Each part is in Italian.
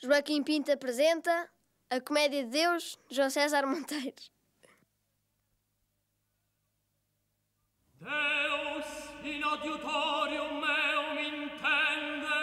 Joaquim Pinto apresenta A Comédia de Deus, de João César Monteiro. Deus in adiutorium meum intende.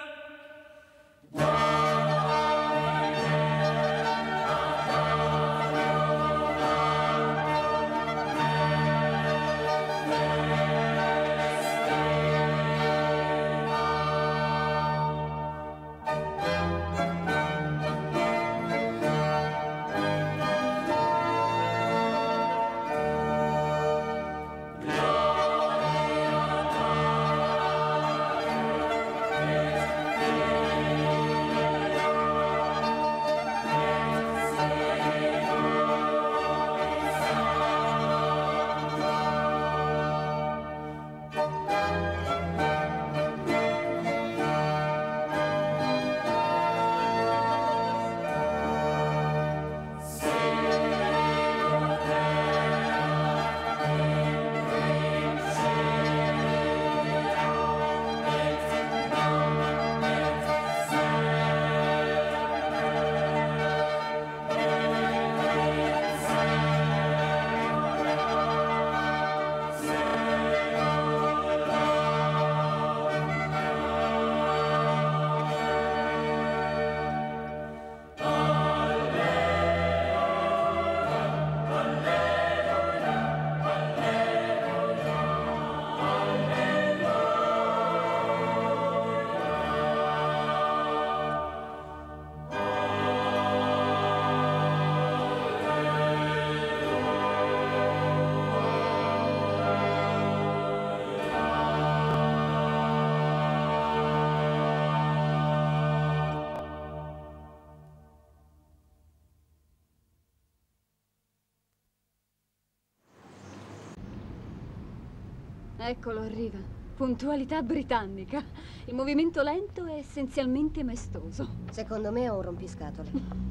Eccolo, arriva. Puntualità britannica. Il movimento lento è essenzialmente maestoso. Secondo me è un rompiscatole.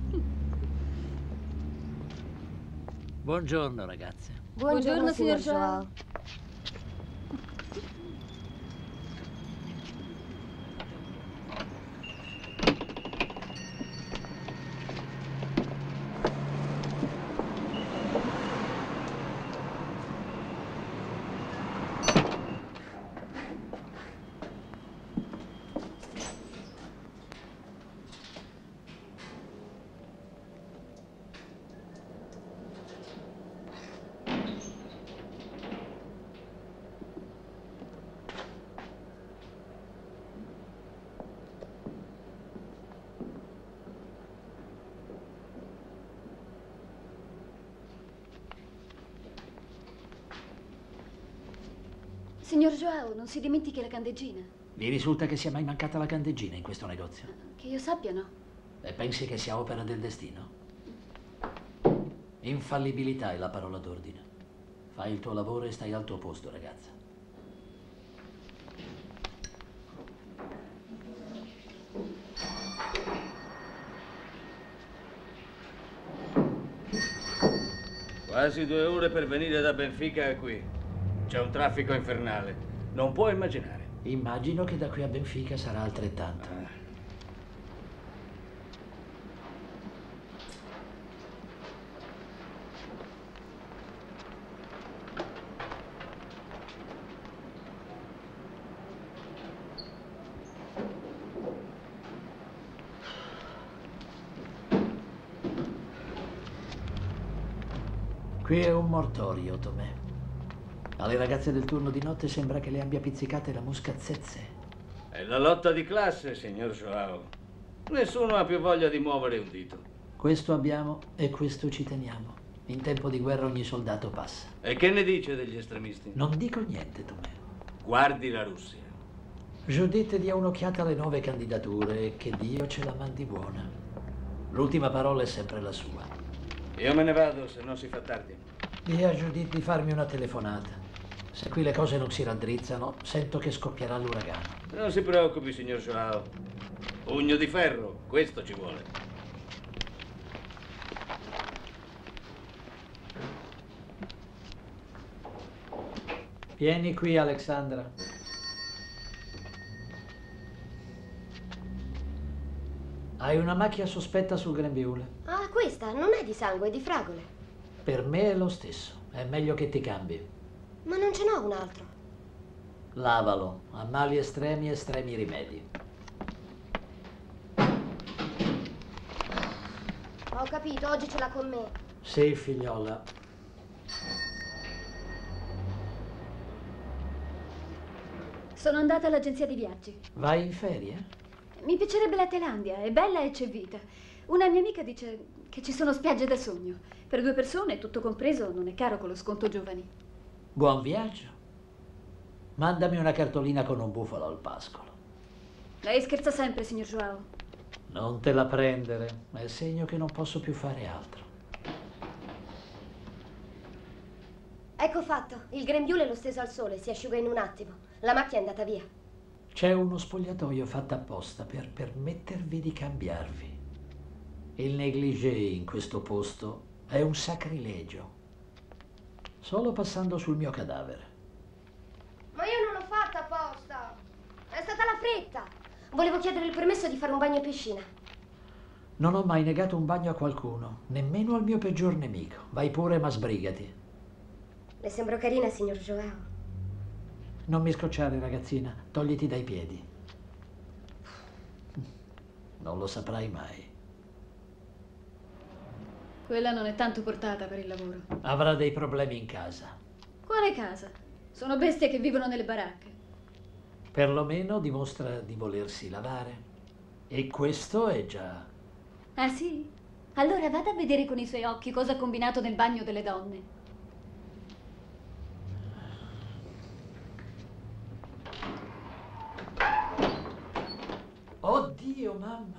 Buongiorno, ragazze. Buongiorno, signor Joao. Signor Joao, non si dimentichi la candeggina. Vi risulta che sia mai mancata la candeggina in questo negozio? Che io sappia, no. E pensi che sia opera del destino? Infallibilità è la parola d'ordine. Fai il tuo lavoro e stai al tuo posto, ragazza. Quasi 2 ore per venire da Benfica a qui. C'è un traffico infernale. Non puoi immaginare. Immagino che da qui a Benfica sarà altrettanto. Qui è un mortorio, Tomè. Alle ragazze del turno di notte sembra che le abbia pizzicate la mosca zezze. È la lotta di classe, signor Joao. Nessuno ha più voglia di muovere un dito. Questo abbiamo e questo ci teniamo. In tempo di guerra ogni soldato passa. E che ne dice degli estremisti? Non dico niente, Tomè. Guardi la Russia. Giuditte dia un'occhiata alle nuove candidature e che Dio ce la mandi buona. L'ultima parola è sempre la sua. Io me ne vado, se non si fa tardi. Dì a Giuditte di farmi una telefonata. Se qui le cose non si raddrizzano, sento che scoppierà l'uragano. Non si preoccupi, signor Joao. Pugno di ferro, questo ci vuole. Vieni qui, Alexandra. Hai Hai una macchia sospetta sul grembiule. Ah, questa non è di sangue, è di fragole. Per me è lo stesso. È meglio che ti cambi. Ma non ce n'ho un altro. Lavalo. A mali estremi, estremi rimedi. Ho capito, oggi ce l'ha con me. Sì, figliola. Sono andata all'agenzia di viaggi. Vai in ferie? Mi piacerebbe la Thailandia, è bella e c'è vita. Una mia amica dice che ci sono spiagge da sogno. Per 2 persone, tutto compreso, non è caro con lo sconto giovani. Buon viaggio. Mandami una cartolina con un bufalo al pascolo. Lei scherza sempre, signor Joao. Non te la prendere. È segno che non posso più fare altro. Ecco fatto. Il grembiule l'ho steso al sole, si asciuga in un attimo. La macchia è andata via. C'è uno spogliatoio fatto apposta per permettervi di cambiarvi. Il negligé in questo posto è un sacrilegio. Solo passando sul mio cadavere. Ma io non l'ho fatta apposta. È stata la fretta. Volevo chiedere il permesso di fare un bagno in piscina. Non ho mai negato un bagno a qualcuno, nemmeno al mio peggior nemico. Vai pure, ma sbrigati. Le sembro carina, signor Joao. Non mi scocciare, ragazzina. Togliti dai piedi. Non lo saprai mai. Quella non è tanto portata per il lavoro. Avrà dei problemi in casa. Quale casa? Sono bestie che vivono nelle baracche. Perlomeno dimostra di volersi lavare. E questo è già... Ah sì? Allora vada a vedere con i suoi occhi cosa ha combinato nel bagno delle donne. Oddio, mamma!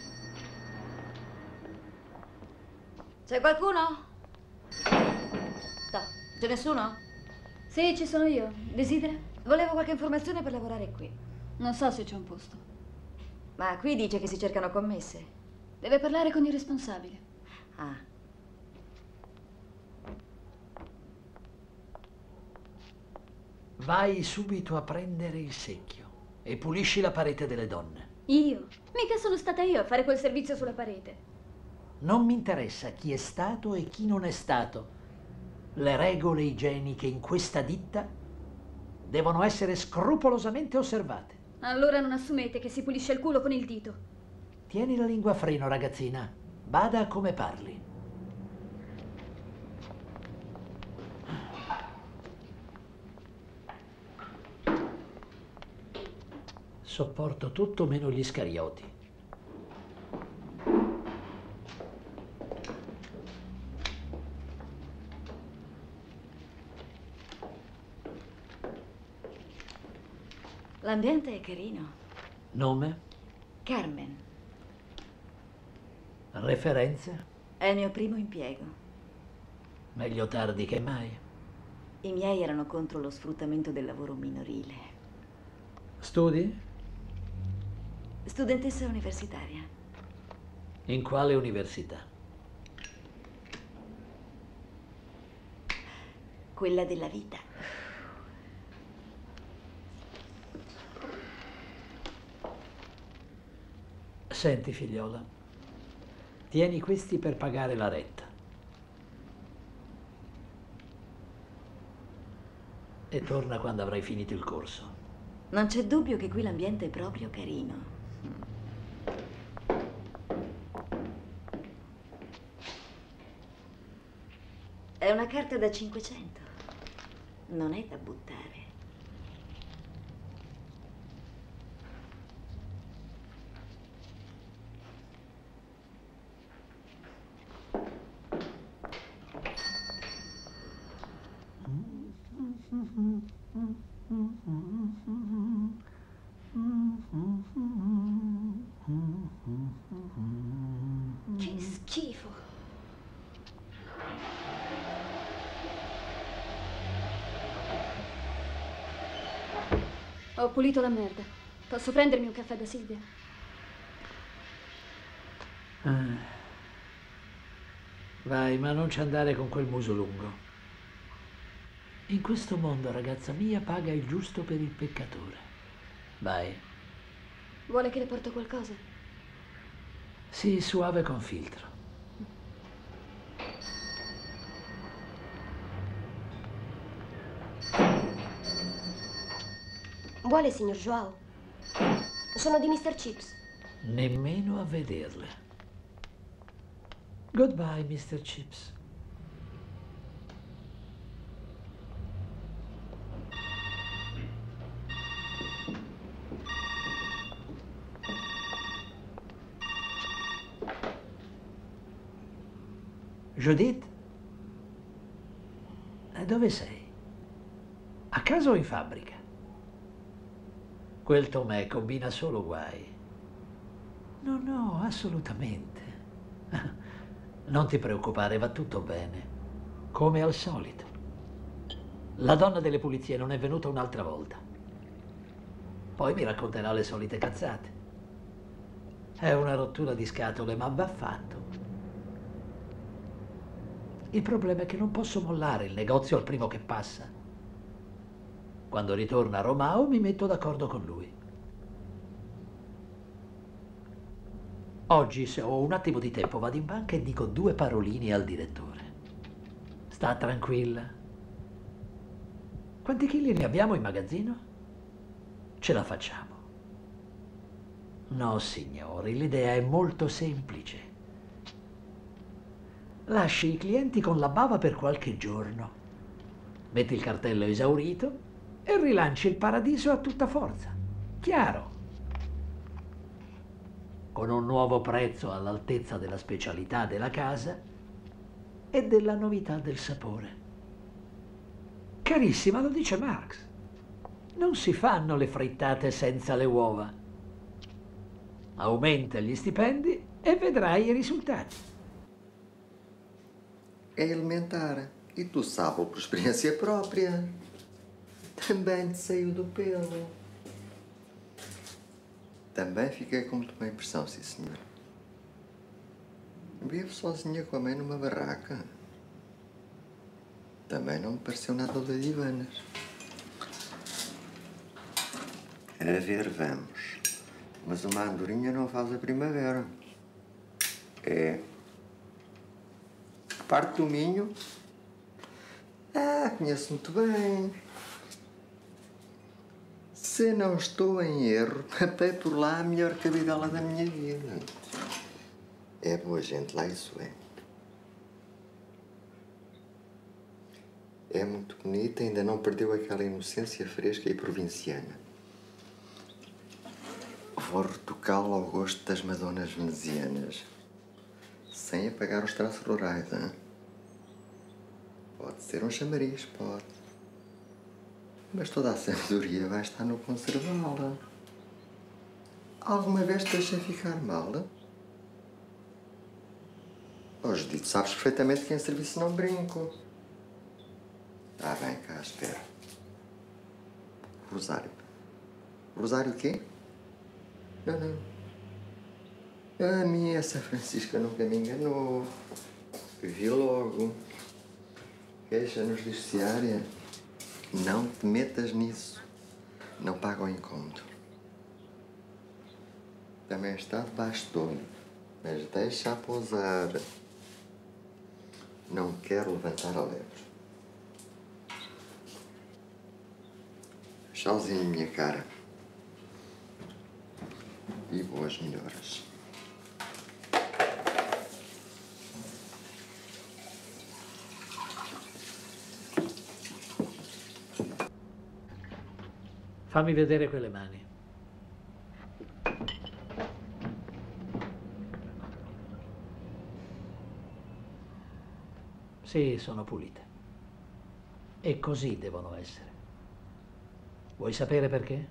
C'è qualcuno? No, c'è nessuno? Sì, ci sono io. Desidera? Volevo qualche informazione per lavorare qui. Non so se c'è un posto. Ma qui dice che si cercano commesse. Deve parlare con il responsabile. Ah. Vai subito a prendere il secchio e pulisci la parete delle donne. Io? Mica sono stata io a fare quel servizio sulla parete. Non mi interessa chi è stato e chi non è stato. Le regole igieniche in questa ditta devono essere scrupolosamente osservate. Allora non assumete che si pulisce il culo con il dito. Tieni la lingua a freno, ragazzina. Bada a come parli. Sopporto tutto meno gli scarioti. L'ambiente è carino. Nome? Carmen. Referenze? È il mio primo impiego. Meglio tardi che mai. I miei erano contro lo sfruttamento del lavoro minorile. Studi? Studentessa universitaria. In quale università? Quella della vita. Senti, figliola, tieni questi per pagare la retta. E torna quando avrai finito il corso. Non c'è dubbio che qui l'ambiente è proprio carino. È una carta da 500. Non è da buttare. Che schifo. Ho pulito la merda. Posso prendermi un caffè da Silvia? Vai, ma non ci andare con quel muso lungo. In questo mondo, ragazza mia, paga il giusto per il peccatore. Vai. Vuole che le porto qualcosa? Sì, suave con filtro. Vuole, signor Joao? Sono di Mr. Chips. Nemmeno a vederle. Goodbye, Mr. Chips. Judith? Dove sei? A casa o in fabbrica? Quel Tomè combina solo guai. No, no, assolutamente. Non ti preoccupare, va tutto bene. Come al solito. La donna delle pulizie non è venuta un'altra volta. Poi mi racconterà le solite cazzate. È una rottura di scatole, ma va fatto. Il problema è che non posso mollare il negozio al primo che passa. Quando ritorna a Romao mi metto d'accordo con lui. Oggi, se ho un attimo di tempo, vado in banca e dico 2 paroline al direttore. Sta tranquilla. Quanti chili ne abbiamo in magazzino? Ce la facciamo. No, signori, l'idea è molto semplice. Lasci i clienti con la bava per qualche giorno. Metti il cartello esaurito e rilanci il paradiso a tutta forza. Chiaro? Con un nuovo prezzo all'altezza della specialità della casa e della novità del sapore. Carissima, lo dice Marx. Non si fanno le frittate senza le uova. Aumenta gli stipendi e vedrai i risultati. É elementar. E tu sabes por experiência própria. Também te saiu do pelo. Também fiquei com muito boa impressão, sim, senhor. Vivo sozinha com a mãe numa barraca. Também não me pareceu nada de divanas. A ver, vamos. Mas uma andorinha não faz a primavera. É. Parte do Minho. Ah, conheço muito bem. Se não estou em erro, papei por lá a melhor cabidela da minha vida. É boa gente lá, isso é. É muito bonita, ainda não perdeu aquela inocência fresca e provinciana. Vou retocá-la ao gosto das madonas venezianas. Sem apagar os traços rurais, hein? Pode ser um chamariz, pode. Mas toda a sabedoria vai estar no conservá-la. Alguma vez te deixei ficar mal? Oh, Judito, sabes perfeitamente que em serviço não brinco. Ah, bem, cá, espera. Rosário. Rosário o quê? Não, não. A mim, essa Francisca nunca me enganou. Vi logo. Queixa no judiciária. Não te metas nisso. Não paga o incômodo. Também está debaixo do olho. Mas deixa-a pousar. Não quero levantar a lebre. Tchauzinho, minha cara. E boas melhoras. Fammi vedere quelle mani. Sì, sono pulite. E così devono essere. Vuoi sapere perché?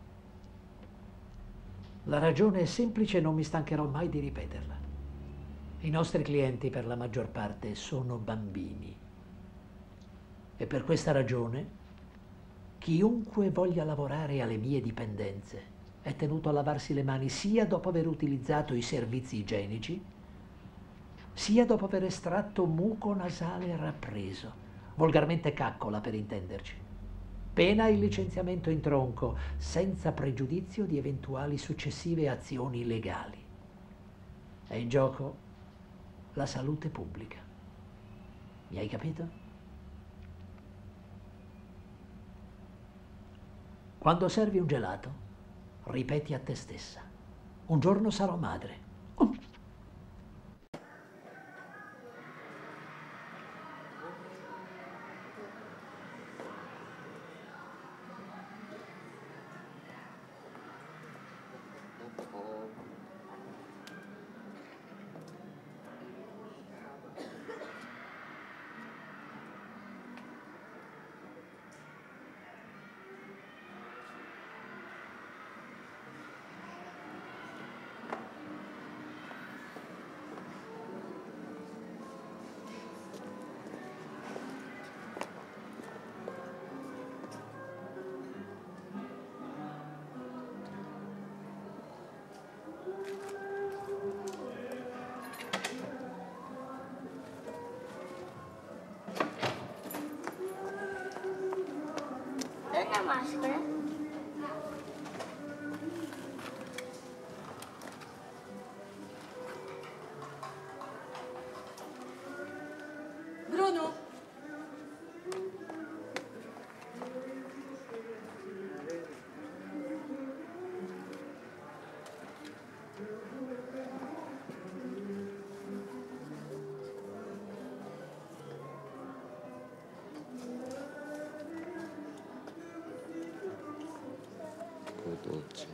La ragione è semplice e non mi stancherò mai di ripeterla. I nostri clienti, per la maggior parte, sono bambini. E per questa ragione, chiunque voglia lavorare alle mie dipendenze è tenuto a lavarsi le mani sia dopo aver utilizzato i servizi igienici, sia dopo aver estratto muco nasale rappreso, volgarmente caccola per intenderci. Pena il licenziamento in tronco, senza pregiudizio di eventuali successive azioni legali. È in gioco la salute pubblica. Mi hai capito? Quando servi un gelato, ripeti a te stessa: un giorno sarò madre. Una maschera? Bruno? Dolce.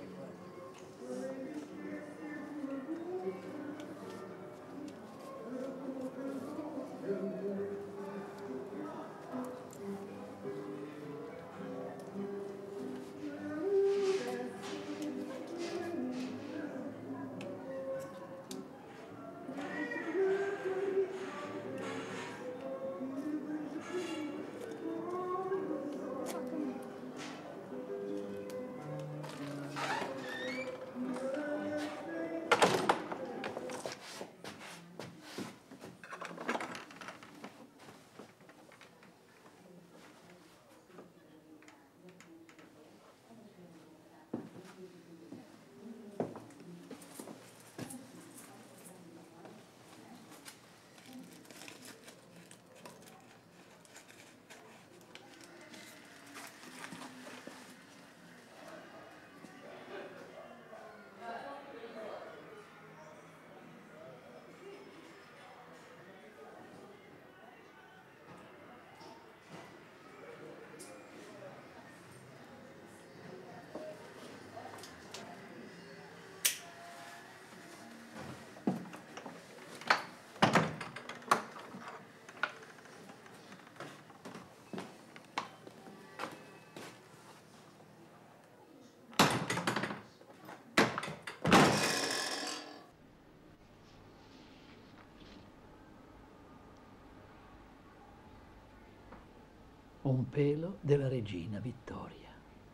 Un pelo della regina Vittoria.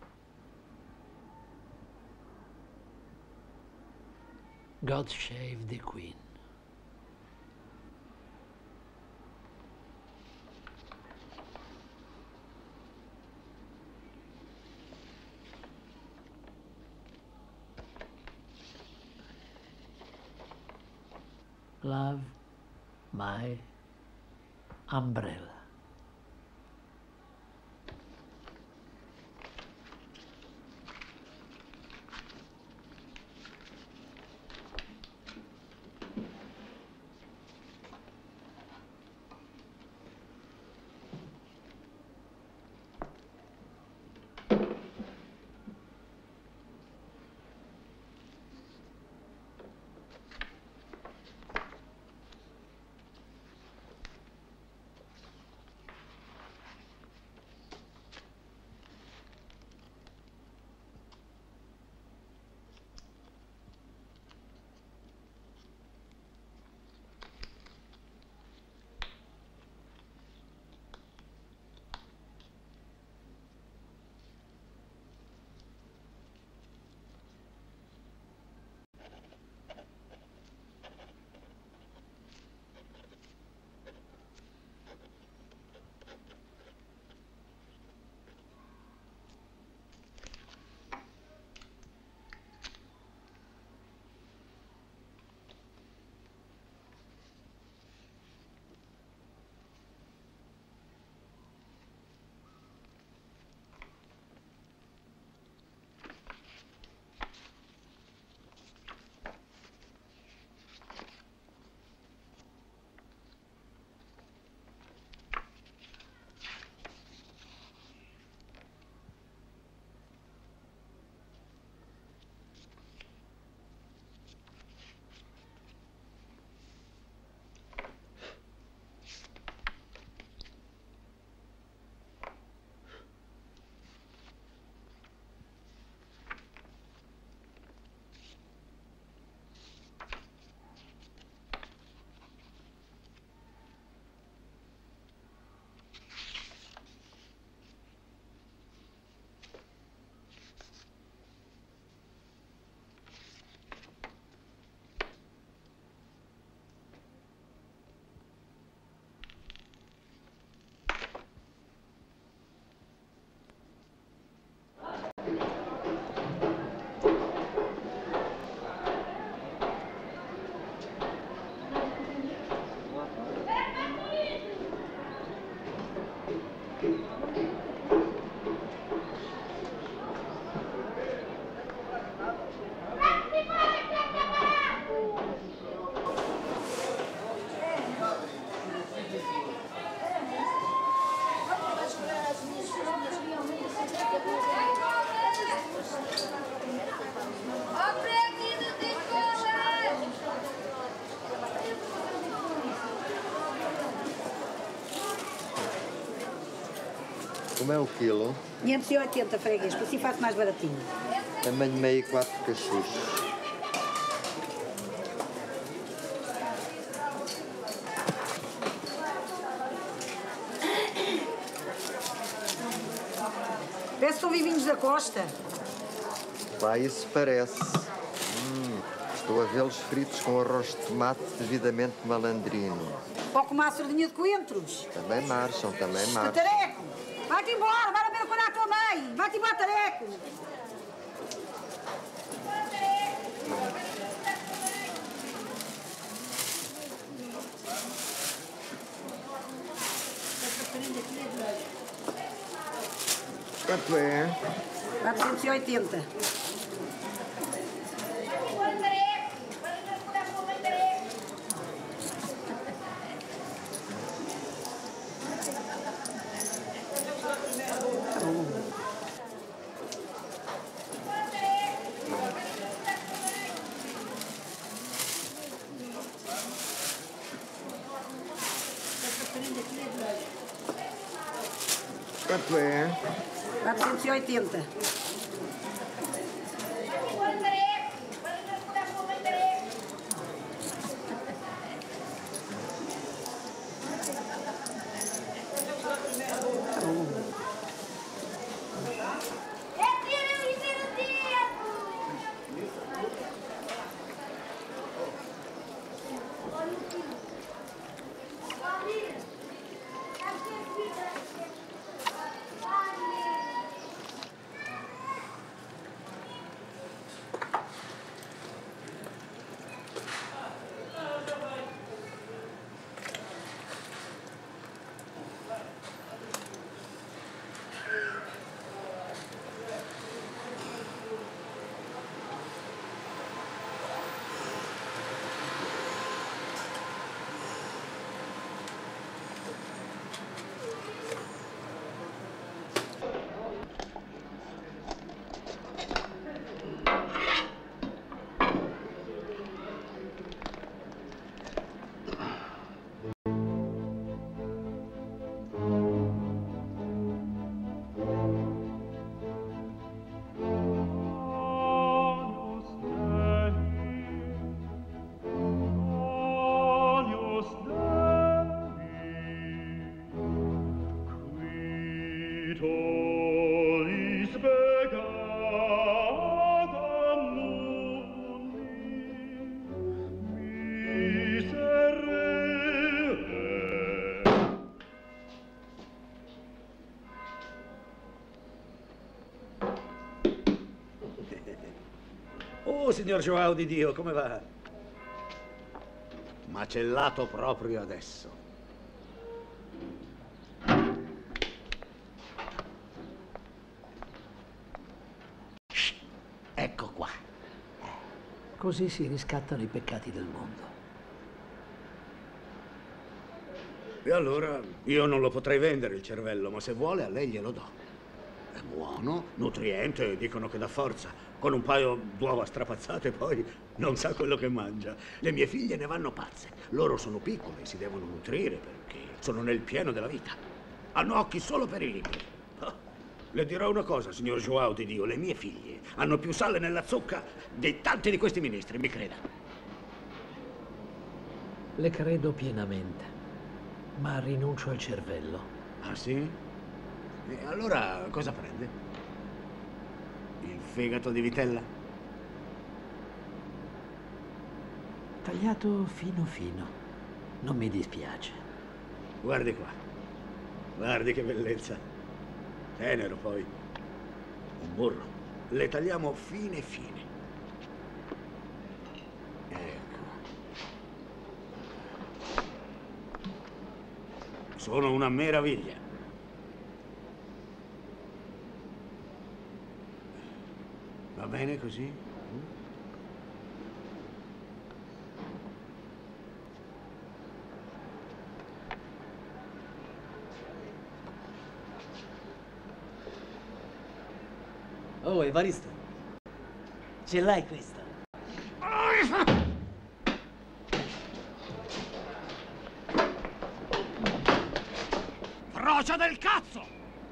God Save the Queen. Love my umbrella. Como é o quilo? 580 freguês, para assim faço mais baratinho. Tamanho meio e 4 cachus. Parece que são vivinhos da costa. Lá isso parece. Estou a vê-los fritos com arroz de tomate devidamente malandrino. Ou com uma sardinha de coentros. Também marcham, também marcham. Tareco! Vai-te embora, vai ver quando é a tua mãe! Vai-te embora, Tareco! Quanto é? 480. Quanto é? 480. Oh, signor Joao di Dio, come va? Macellato proprio adesso. Ecco qua. Così si riscattano i peccati del mondo. E allora io non lo potrei vendere il cervello, ma se vuole a lei glielo do. È buono, nutriente, dicono che dà forza. Con un paio d'uova strapazzate poi non sa quello che mangia. Le mie figlie ne vanno pazze. Loro sono piccole, si devono nutrire perché sono nel pieno della vita. Hanno occhi solo per i libri. Oh, le dirò una cosa, signor Joao di Dio, le mie figlie hanno più sale nella zucca di tanti di questi ministri, mi creda. Le credo pienamente, ma rinuncio al cervello. Ah, sì? E allora cosa prende? Il fegato di vitella? Tagliato fino fino. Non mi dispiace. Guardi qua. Guardi che bellezza. Tenero poi. Un burro. Le tagliamo fine fine. Ecco. Sono una meraviglia. bene così? Oh, Evaristo, ce l'hai questa? Frocia del cazzo!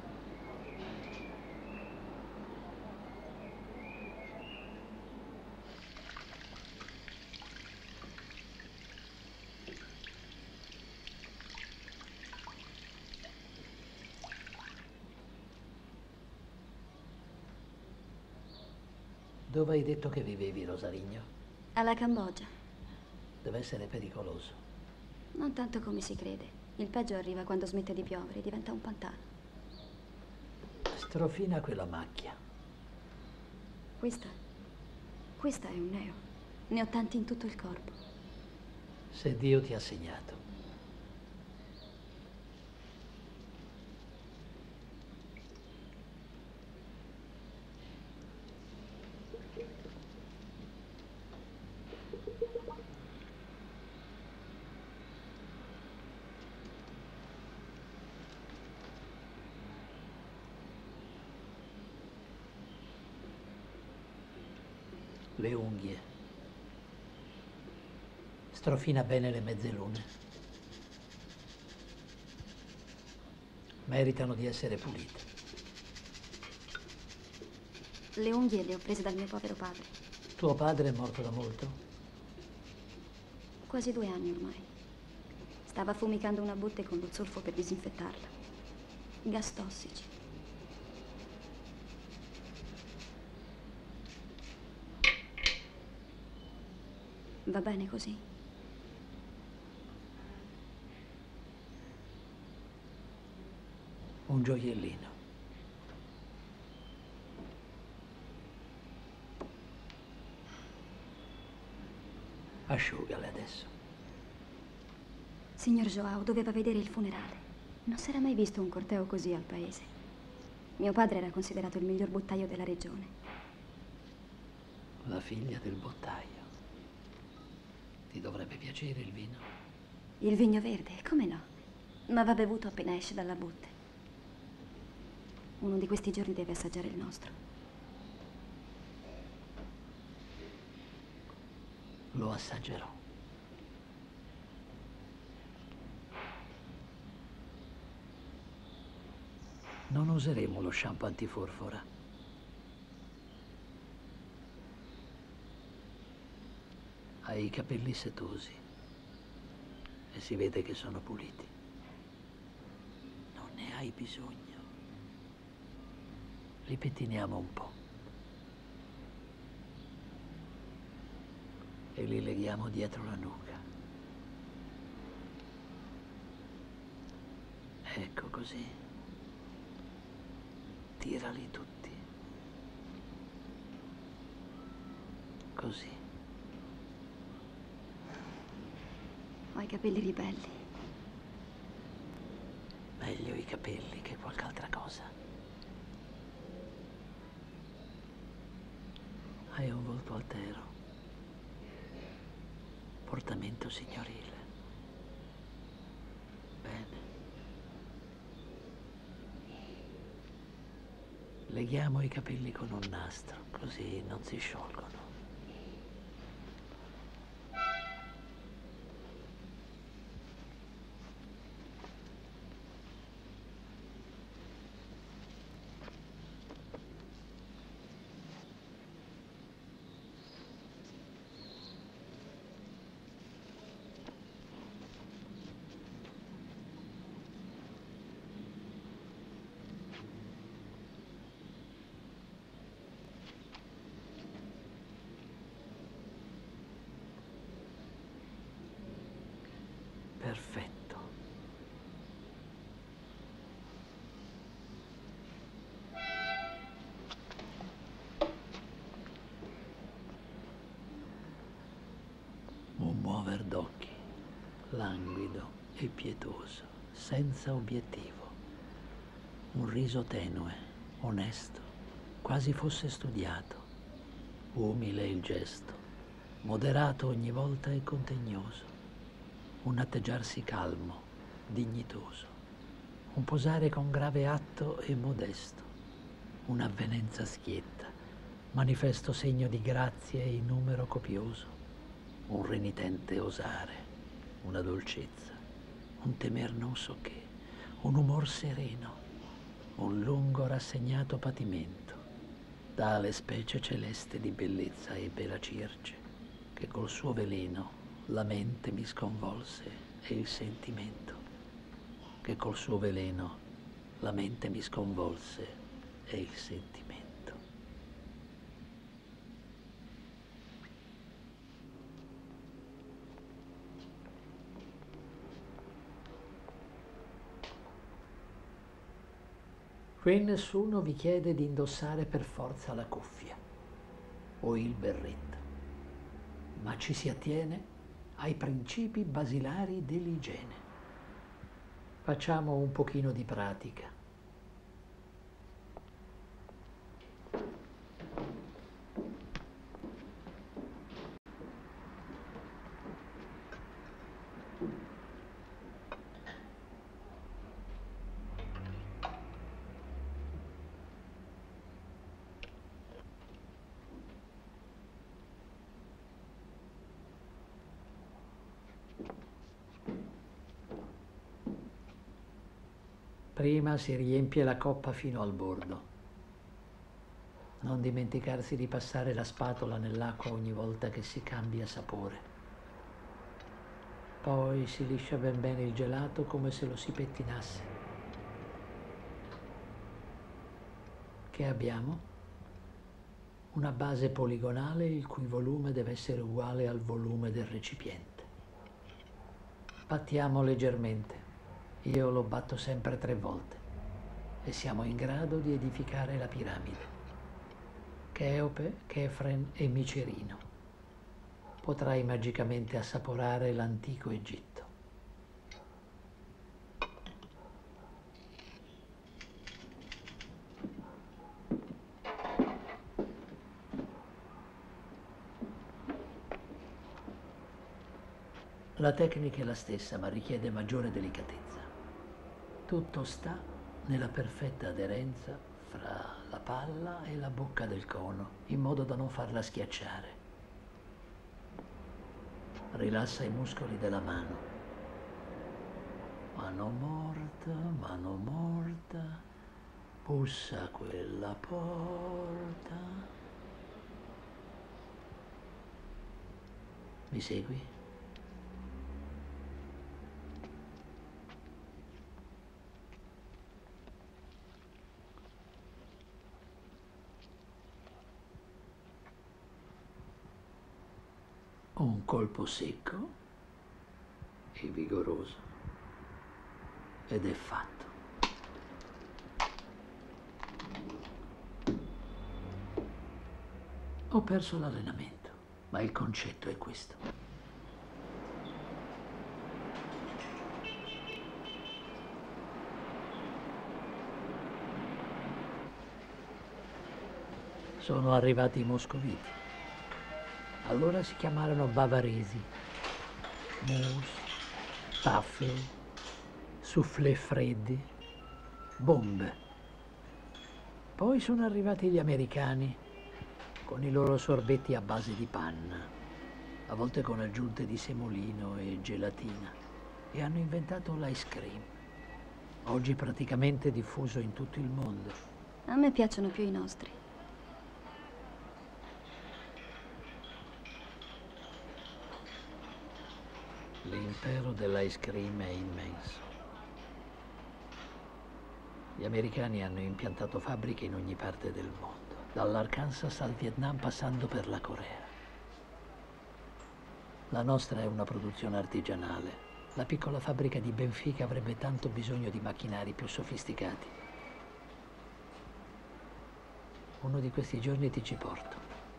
Dove hai detto che vivevi, Rosarigno? Alla Cambogia. Deve essere pericoloso. Non tanto come si crede. Il peggio arriva quando smette di piovere, diventa un pantano. Strofina quella macchia. Questa è un neo. Ne ho tanti in tutto il corpo. Se Dio ti ha segnato. Le unghie. Strofina bene le mezze lune. Meritano di essere pulite. Le unghie le ho prese dal mio povero padre. Tuo padre è morto da molto? Quasi 2 anni ormai. Stava fumicando una botte con lo zolfo per disinfettarla. Gas tossici. Va bene così? Un gioiellino. Asciugale adesso. Signor Joao doveva vedere il funerale. Non s'era mai visto un corteo così al paese. Mio padre era considerato il miglior bottaio della regione. La figlia del bottaio. Ti dovrebbe piacere il vino? Il vigno verde, come no? Ma va bevuto appena esce dalla botte. Uno di questi giorni deve assaggiare il nostro. Lo assaggerò. Non useremo lo shampoo antiforfora. Hai i capelli setosi e si vede che sono puliti. Non ne hai bisogno. Li pettiniamo un po'. E li leghiamo dietro la nuca. Ecco così. Tirali tutti. Così. Ho i capelli ribelli. Meglio i capelli che qualche altra cosa. Hai un volto altero. Portamento signorile. Bene. Leghiamo i capelli con un nastro, così non si sciolgono. Perfetto. Un muover d'occhi, languido e pietoso, senza obiettivo. Un riso tenue, onesto, quasi fosse studiato. Umile il gesto, moderato ogni volta e contegnoso, un atteggiarsi calmo, dignitoso, un posare con grave atto e modesto, un'avvenenza schietta, manifesto segno di grazie in numero copioso, un renitente osare, una dolcezza, un temer non so che, un umor sereno, un lungo rassegnato patimento, tale specie celeste di bellezza ebbe la Circe, che col suo veleno la mente mi sconvolse e il sentimento, che col suo veleno la mente mi sconvolse e il sentimento. Qui nessuno vi chiede di indossare per forza la cuffia o il berretto, ma ci si attiene ai principi basilari dell'igiene. Facciamo un pochino di pratica. Prima si riempie la coppa fino al bordo. Non dimenticarsi di passare la spatola nell'acqua ogni volta che si cambia sapore. Poi si liscia ben bene il gelato come se lo si pettinasse. Che abbiamo? Una base poligonale il cui volume deve essere uguale al volume del recipiente. Battiamo leggermente. Io lo batto sempre 3 volte e siamo in grado di edificare la piramide. Cheope, Chefren e Micerino. Potrai magicamente assaporare l'antico Egitto. La tecnica è la stessa, ma richiede maggiore delicatezza. Tutto sta nella perfetta aderenza fra la palla e la bocca del cono, in modo da non farla schiacciare. Rilassa i muscoli della mano. Mano morta, bussa quella porta. Mi segui? Un colpo secco e vigoroso ed è fatto. Ho perso l'allenamento, ma il concetto è questo. Sono arrivati i moscoviti. Allora si chiamarono bavaresi, mousse, taffel, soufflé freddi, bombe. Poi sono arrivati gli americani con i loro sorbetti a base di panna, a volte con aggiunte di semolino e gelatina, e hanno inventato l'ice cream, oggi praticamente diffuso in tutto il mondo. A me piacciono più i nostri. L'impero dell'ice cream è immenso. Gli americani hanno impiantato fabbriche in ogni parte del mondo, dall'Arkansas al Vietnam passando per la Corea. La nostra è una produzione artigianale. La piccola fabbrica di Benfica avrebbe tanto bisogno di macchinari più sofisticati. Uno di questi giorni ti ci porto.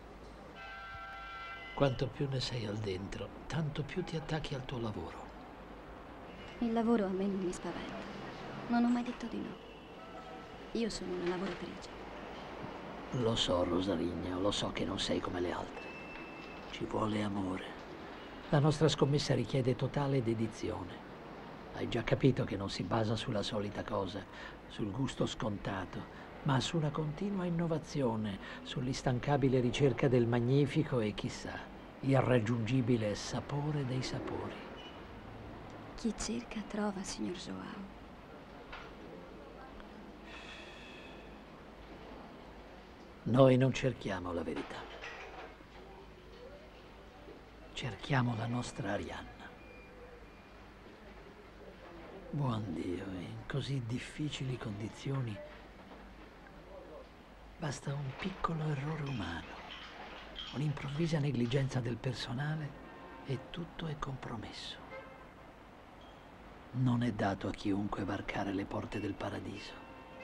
Quanto più ne sei al dentro, tanto più ti attacchi al tuo lavoro. Il lavoro a me non mi spaventa. Non ho mai detto di no. Io sono una lavoratrice. Lo so, Rosarigno, lo so che non sei come le altre. Ci vuole amore. La nostra scommessa richiede totale dedizione. Hai già capito che non si basa sulla solita cosa, sul gusto scontato, ma su una continua innovazione, sull'instancabile ricerca del magnifico e chissà, irraggiungibile sapore dei sapori. Chi cerca trova, signor Joao. Noi non cerchiamo la verità. Cerchiamo la nostra Arianna. Buon Dio, in così difficili condizioni basta un piccolo errore umano, un'improvvisa negligenza del personale e tutto è compromesso. Non è dato a chiunque varcare le porte del paradiso.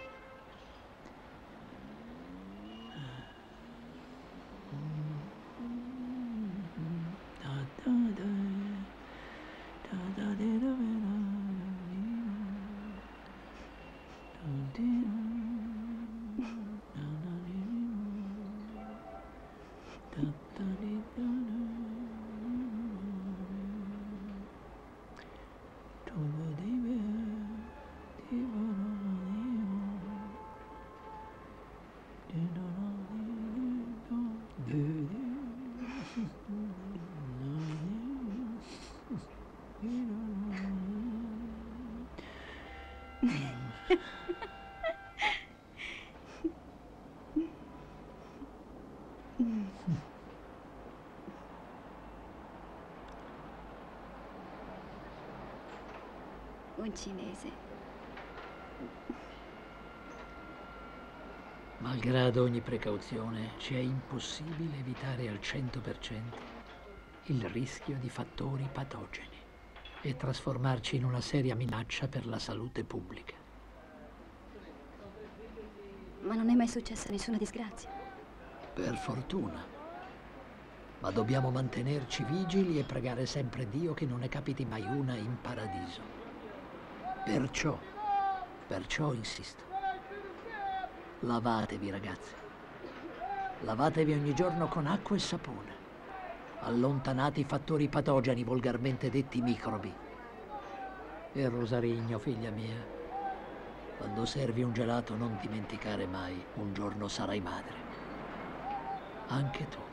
Un cinese. Malgrado ogni precauzione, ci è impossibile evitare al 100% il rischio di fattori patogeni e trasformarci in una seria minaccia per la salute pubblica. Ma non è mai successa nessuna disgrazia. Per fortuna. Ma dobbiamo mantenerci vigili e pregare sempre Dio che non ne capiti mai una in paradiso. Perciò insisto. Lavatevi, ragazzi. Lavatevi ogni giorno con acqua e sapone. Allontanate i fattori patogeni, volgarmente detti microbi. E Rosarigno, figlia mia, quando servi un gelato non dimenticare mai, un giorno sarai madre. Anche tu.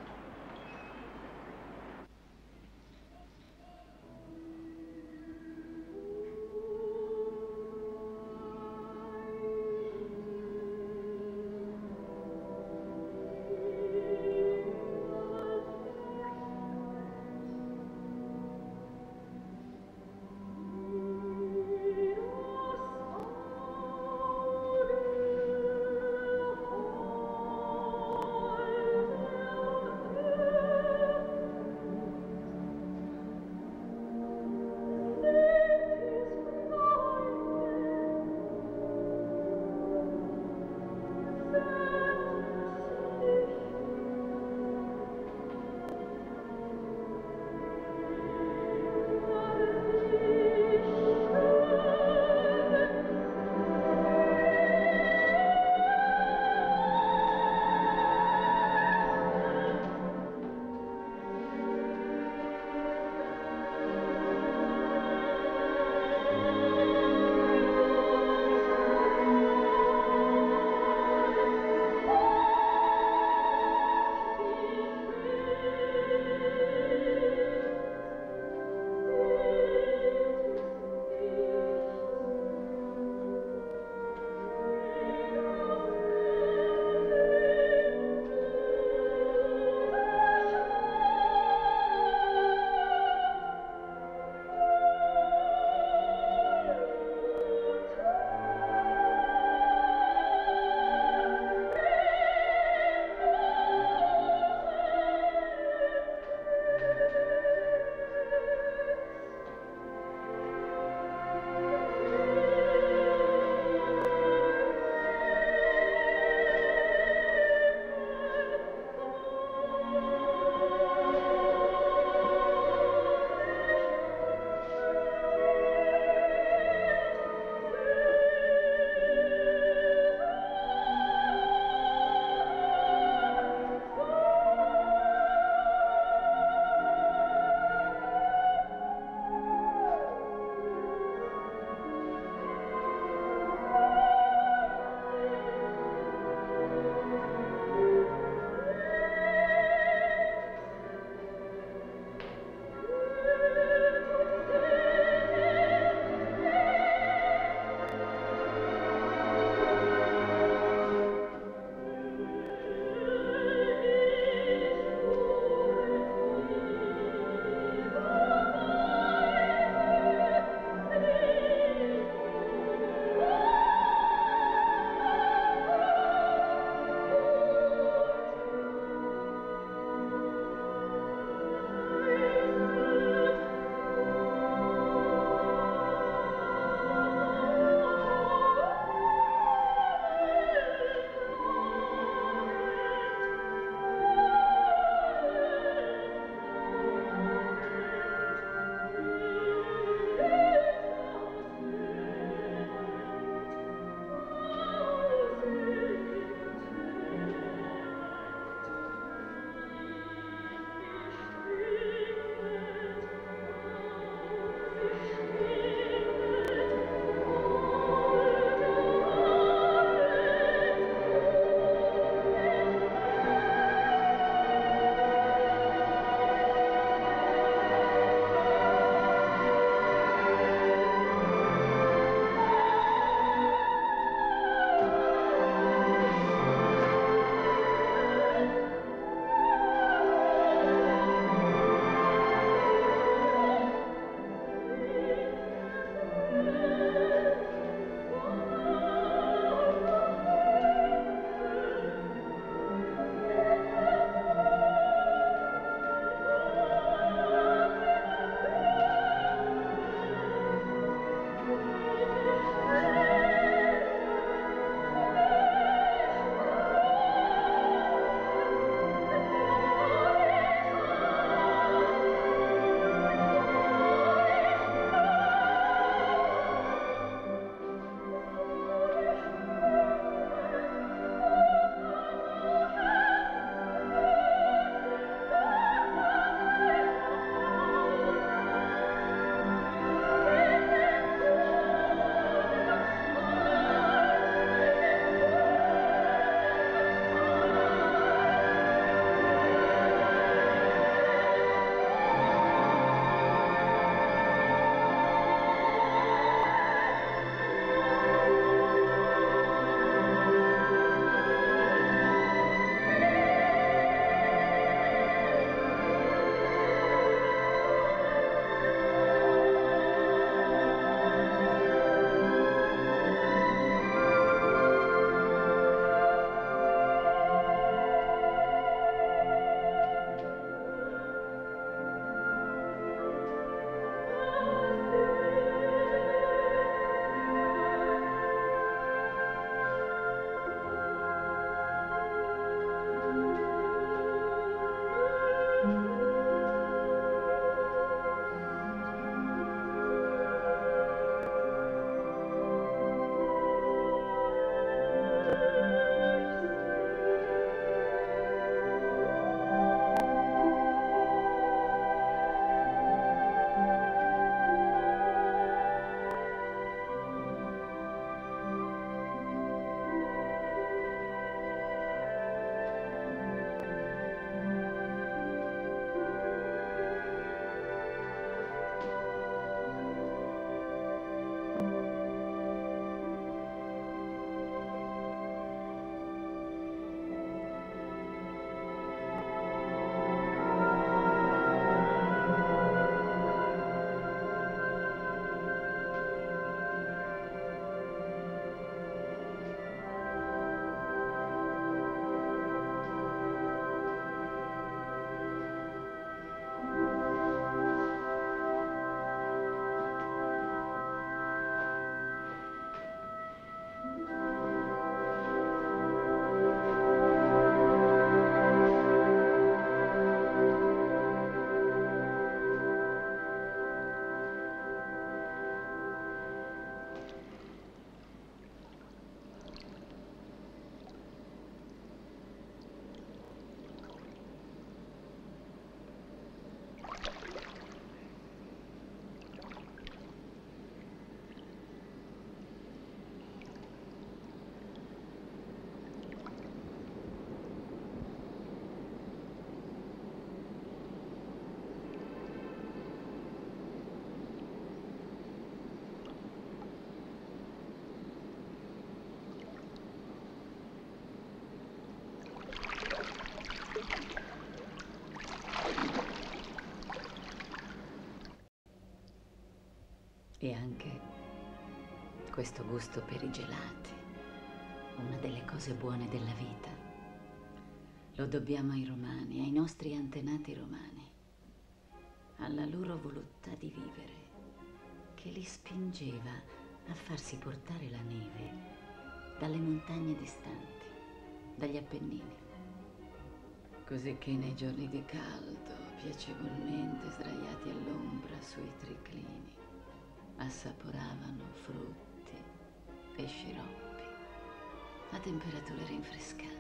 E anche questo gusto per i gelati, una delle cose buone della vita. Lo dobbiamo ai romani, ai nostri antenati romani, alla loro volontà di vivere, che li spingeva a farsi portare la neve dalle montagne distanti, dagli Appennini. Così che nei giorni di caldo, piacevolmente sdraiati all'ombra sui triclini, assaporavano frutti e sciroppi a temperature rinfrescanti.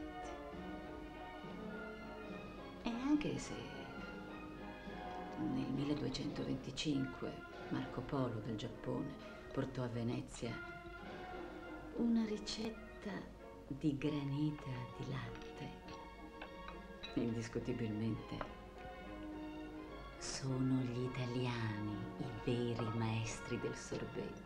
E anche se nel 1225 Marco Polo del Giappone portò a Venezia una ricetta di granita di latte, indiscutibilmente sono gli italiani i veri maestri del sorbetto.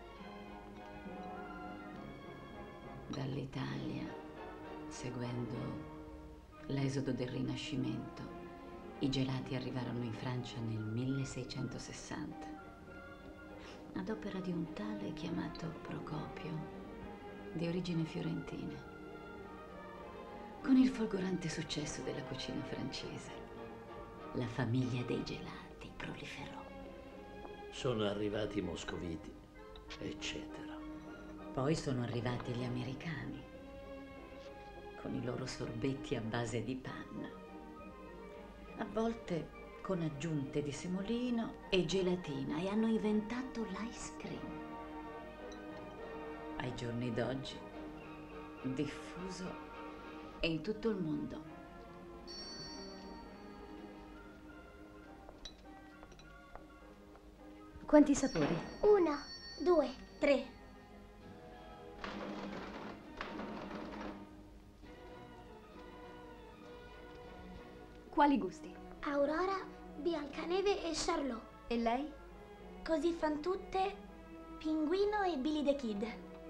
Dall'Italia, seguendo l'esodo del Rinascimento, i gelati arrivarono in Francia nel 1660, ad opera di un tale chiamato Procopio, di origine fiorentina. Con il folgorante successo della cucina francese, la famiglia dei gelati proliferò. Sono arrivati i moscoviti, eccetera. Poi sono arrivati gli americani, con i loro sorbetti a base di panna, a volte con aggiunte di semolino e gelatina, e hanno inventato l'ice cream. Ai giorni d'oggi, diffuso in tutto il mondo. Quanti sapori? 1, 2, 3. Quali gusti? Aurora, Biancaneve e Charlot. E lei? Così fan tutte, Pinguino e Billy the Kid.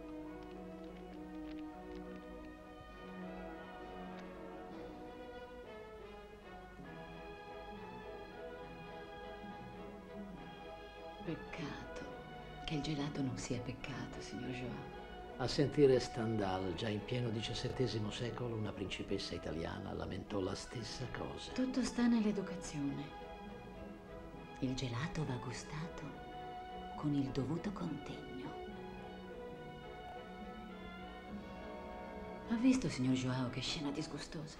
Peccato che il gelato non sia peccato, signor Joao. A sentire Stendhal, già in pieno XVII secolo, una principessa italiana lamentò la stessa cosa. Tutto sta nell'educazione. Il gelato va gustato con il dovuto contegno. Ha visto, signor Joao, che scena disgustosa?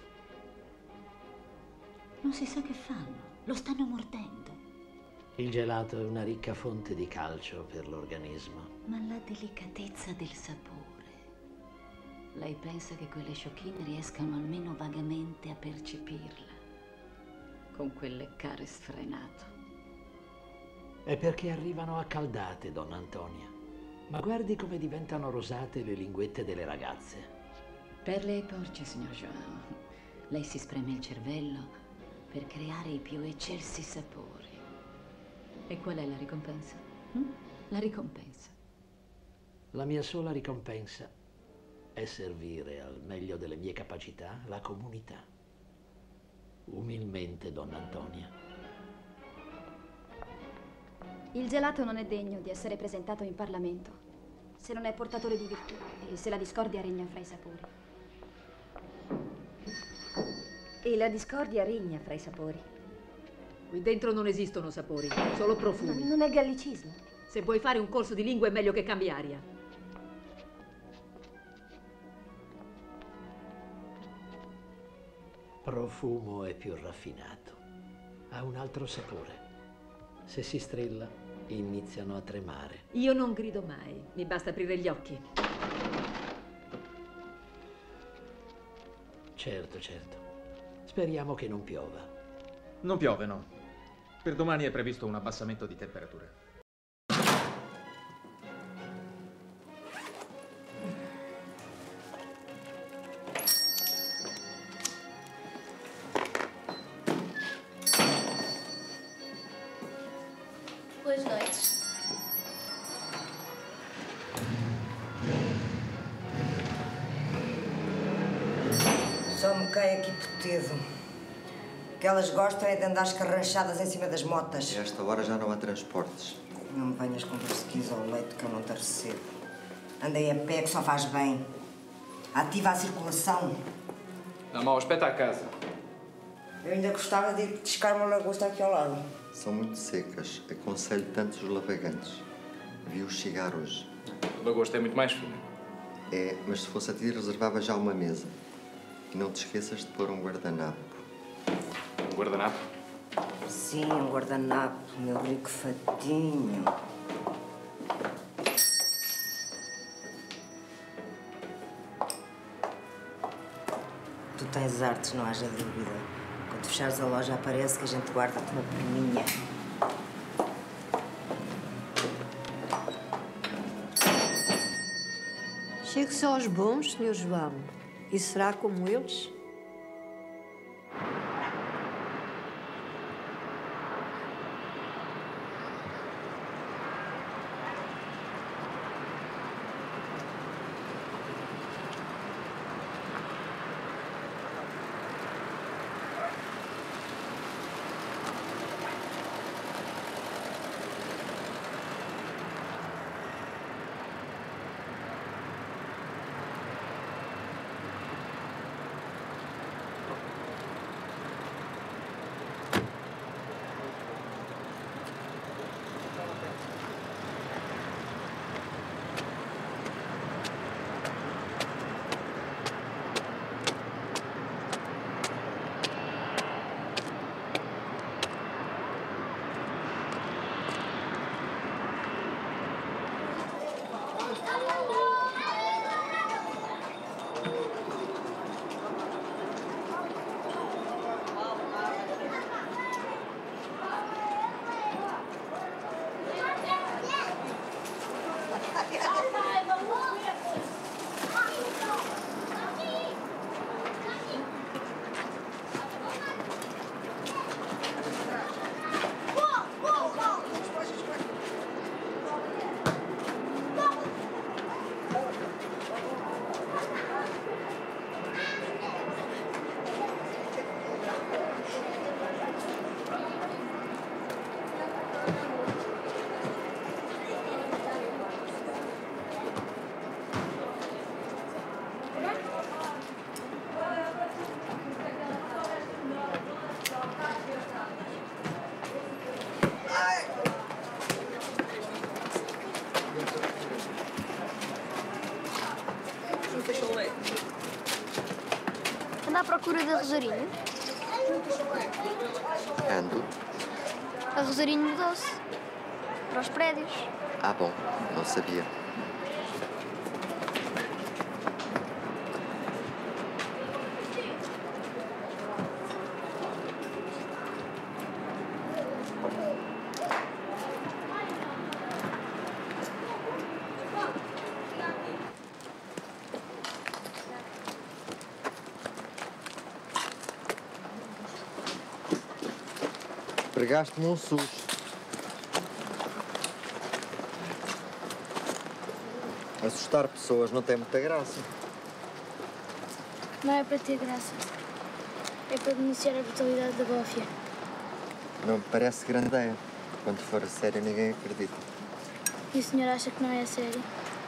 Non si sa che fanno, lo stanno mordendo. Il gelato è una ricca fonte di calcio per l'organismo. Ma la delicatezza del sapore. Lei pensa che quelle sciocchine riescano almeno vagamente a percepirla, con quel leccare sfrenato. È perché arrivano accaldate, donna Antonia. Ma guardi come diventano rosate le linguette delle ragazze. Perle e porci, signor Joao. Lei si spreme il cervello per creare i più eccelsi sapori. E qual è la ricompensa? La ricompensa. La mia sola ricompensa è servire al meglio delle mie capacità la comunità. Umilmente, donna Antonia. Il gelato non è degno di essere presentato in Parlamento, se non è portatore di virtù e se la discordia regna fra i sapori. E la discordia regna fra i sapori. Qui dentro non esistono sapori, solo profumi. Non è gallicismo. Se vuoi fare un corso di lingua è meglio che cambi aria. Profumo è più raffinato. Ha un altro sapore. Se si strilla, iniziano a tremare. Io non grido mai, mi basta aprire gli occhi. Certo, certo. Speriamo che non piova. Non piove, no. Per domani è previsto un abbassamento di temperature. Boas noites. Só me cai aqui potedo. O que elas gostam é de andar escarranchadas em cima das motas. A esta hora já não há transportes. Não me venhas com brusquis ao leite que eu não te recebo. Andei a pé que só faz bem. Ativa a circulação. Dá mau aspecto à casa. Eu ainda gostava de ir pescar uma lagosta aqui ao lado. São muito secas. Aconselho tanto os lavagantes. Vi-os chegar hoje. A lagosta é muito mais fina. É, mas se fosse a ti, reservava já uma mesa. E não te esqueças de pôr um guardanapo. Um guardanapo? Sim, um guardanapo, meu rico fatinho. Tu tens artes, não haja dúvida. Quando fechares a loja, aparece que a gente guarda-te uma perninha. Chegue-se aos bons, Sr. João, e será como eles? Anda à procura da Rosarinho? Ando. A Rosarinho mudou-se. Para os prédios. Ah, bom. Não sabia. Pregaste-me um susto. Assustar pessoas não tem muita graça. Não é para ter graça. É para denunciar a brutalidade da bófia. Não me parece grande ideia. Quando for a sério, ninguém acredita. E o senhor acha que não é a sério?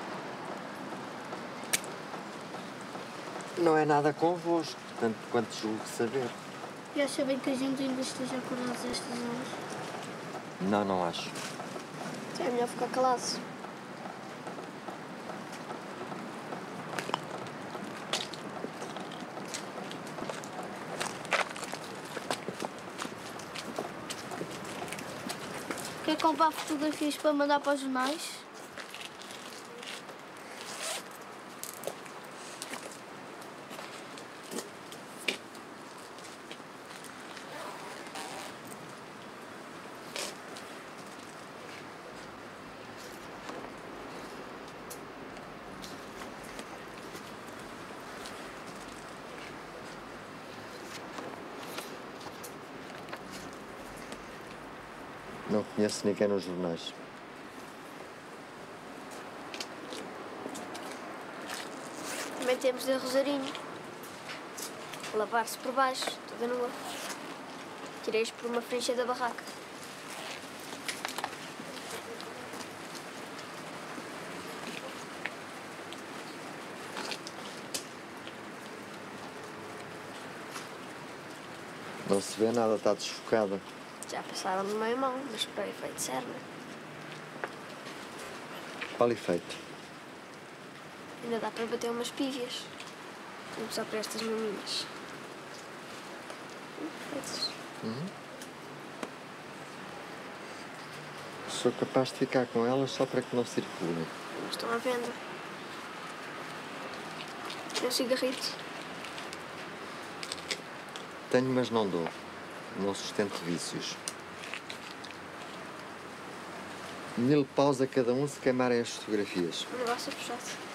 Não é nada convosco, tanto quanto julgo saber. E acha bem que a gente ainda esteja acordados a estas horas? Não, não acho. Então é melhor ficar calado. Quer comprar fotografias para mandar para os jornais? Não conheço ninguém nos jornais. Também temos a Rosarinho. Lavar-se por baixo, toda nua. Tirei-os por uma frente da barraca. Não se vê nada, está desfocada. Já passaram de meio mão, mas para o efeito serve. Qual efeito? Ainda dá para bater umas pívias. Não só para estas maminhas. Feitas. Sou capaz de ficar com elas só para que não circulem. Não estão à venda. Tem um cigarrito? Tenho, mas não dou. Não sustento vícios. 1000 paus a cada um se queimarem as fotografias. O negócio é puxado.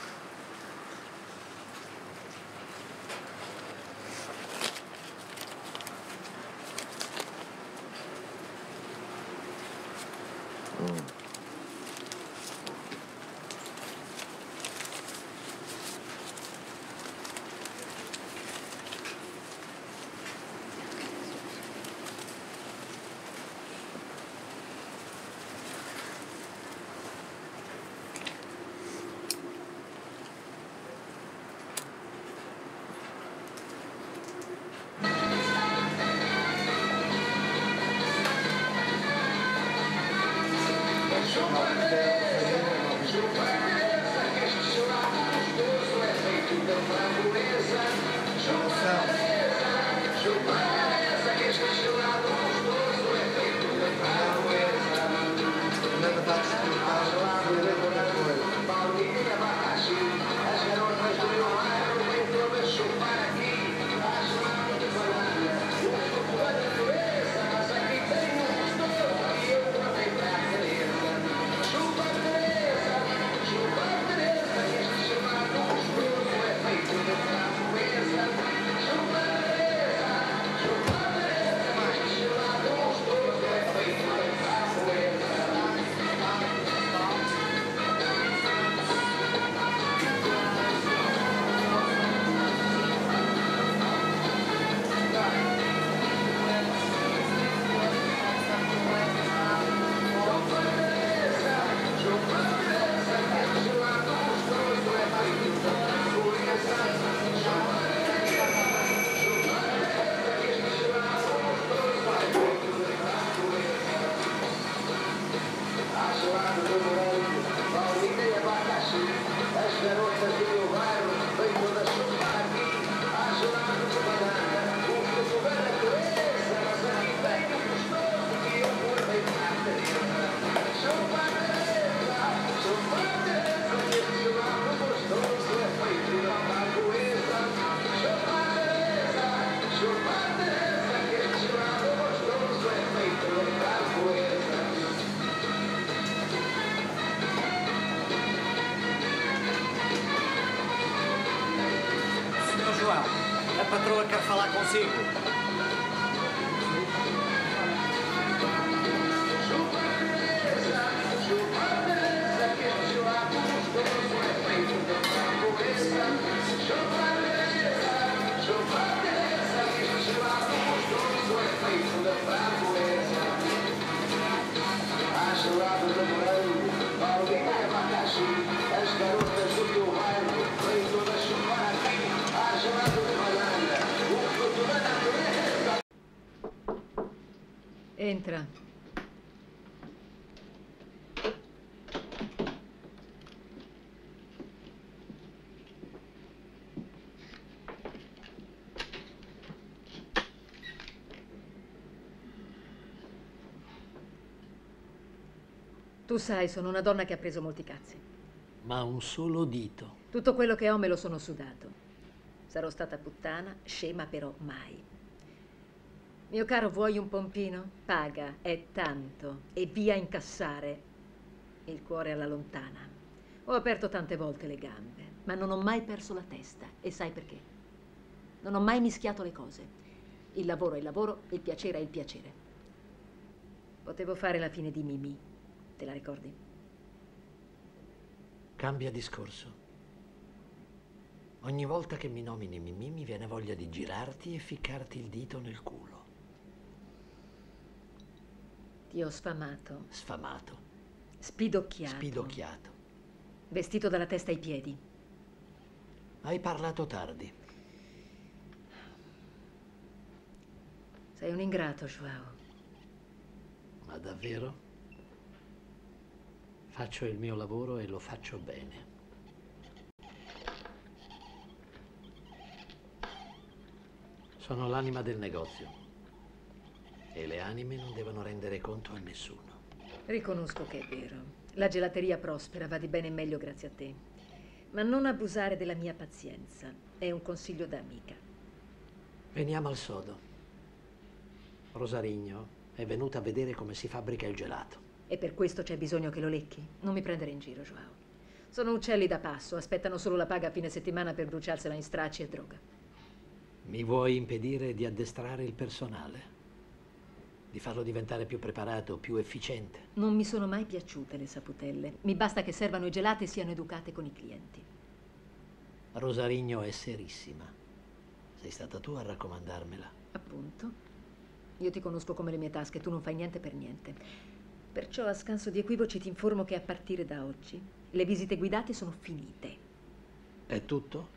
A patroa quer falar consigo. Entra. Tu sai, sono una donna che ha preso molti cazzi. Ma un solo dito. Tutto quello che ho me lo sono sudato. Sarò stata puttana, scema però mai. Mio caro, vuoi un pompino? Paga, è tanto. E via a incassare. Il cuore alla lontana. Ho aperto tante volte le gambe, ma non ho mai perso la testa. E sai perché? Non ho mai mischiato le cose. Il lavoro è il lavoro, il piacere è il piacere. Potevo fare la fine di Mimì. Te la ricordi? Cambia discorso. Ogni volta che mi nomini Mimì mi viene voglia di girarti e ficcarti il dito nel culo. Ti ho sfamato. Sfamato. Spidocchiato. Spidocchiato. Vestito dalla testa ai piedi. Hai parlato tardi. Sei un ingrato, Joao. Ma davvero? Faccio il mio lavoro e lo faccio bene. Sono l'anima del negozio e le anime non devono rendere conto a nessuno. Riconosco che è vero. La gelateria prospera, va di bene in meglio grazie a te. Ma non abusare della mia pazienza. È un consiglio da amica. Veniamo al sodo. Rosarigno è venuta a vedere come si fabbrica il gelato. E per questo c'è bisogno che lo lecchi? Non mi prendere in giro, Joao. Sono uccelli da passo, aspettano solo la paga a fine settimana per bruciarsela in stracci e droga. Mi vuoi impedire di addestrare il personale? Di farlo diventare più preparato, più efficiente? Non mi sono mai piaciute le saputelle. Mi basta che servano i gelati e siano educate con i clienti. Rosarigno è serissima. Sei stata tu a raccomandarmela. Appunto. Io ti conosco come le mie tasche, tu non fai niente per niente. Perciò a scanso di equivoci ti informo che a partire da oggi le visite guidate sono finite. È tutto?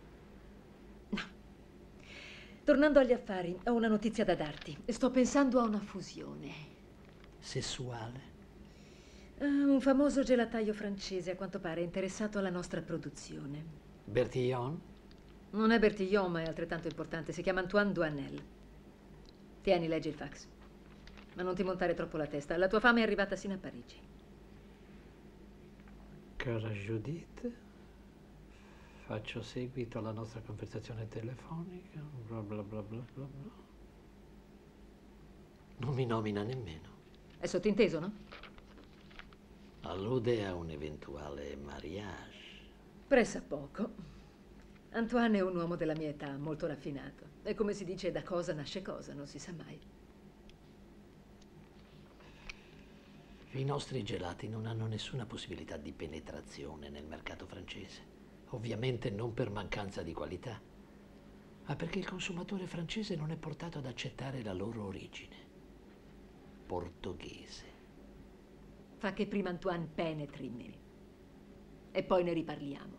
Tornando agli affari, ho una notizia da darti. Sto pensando a una fusione. Sessuale? Un famoso gelataio francese, a quanto pare, è interessato alla nostra produzione. Bertillon? Non è Bertillon, ma è altrettanto importante. Si chiama Antoine Duanel. Tieni, leggi il fax. Ma non ti montare troppo la testa. La tua fama è arrivata sino a Parigi. Cara Judith? Faccio seguito alla nostra conversazione telefonica, bla bla bla bla bla bla. Non mi nomina nemmeno. È sottinteso, no? Allude a un eventuale mariage. Pressappoco. Antoine è un uomo della mia età, molto raffinato. E come si dice, da cosa nasce cosa, non si sa mai. I nostri gelati non hanno nessuna possibilità di penetrazione nel mercato francese. Ovviamente non per mancanza di qualità, ma perché il consumatore francese non è portato ad accettare la loro origine. Portoghese. Fa che prima Antoine penetri in me. E poi ne riparliamo.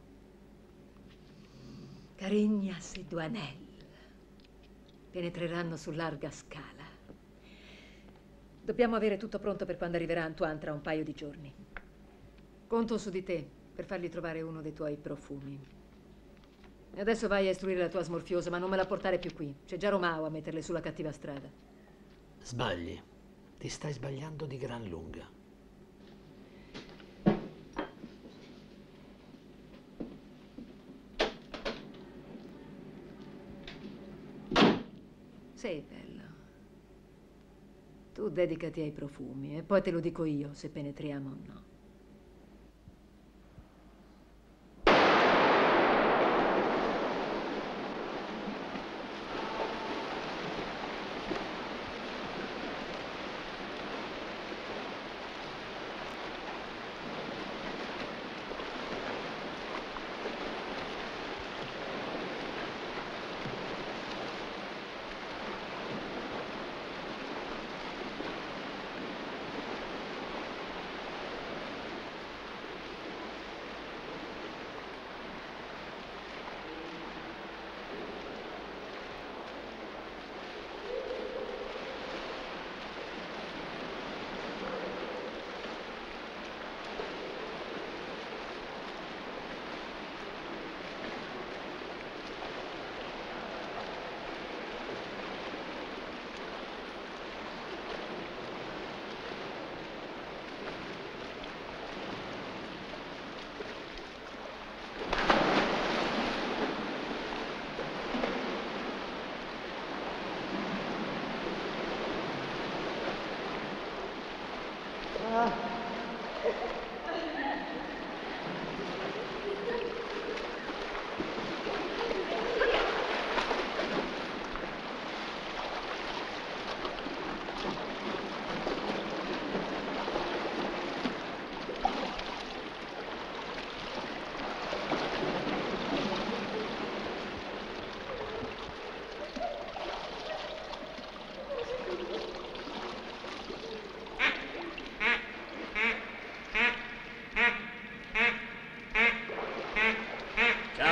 Carignas e Duanel penetreranno su larga scala. Dobbiamo avere tutto pronto per quando arriverà Antoine tra un paio di giorni. Conto su di te per fargli trovare uno dei tuoi profumi. E adesso vai a istruire la tua smorfiosa, ma non me la portare più qui. C'è già Romao a metterle sulla cattiva strada. Sbagli. Ti stai sbagliando di gran lunga. Sei bello. Tu dedicati ai profumi e poi te lo dico io se penetriamo o no.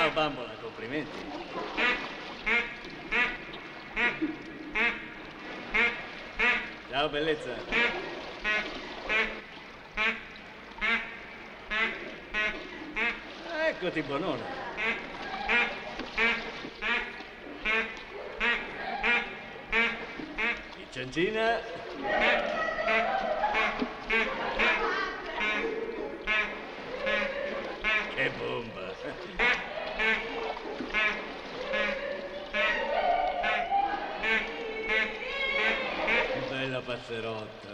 Complimenti. Ciao, bellezza. Eccoti, buonona. Ciancina. Che bomba. Bella passerotta.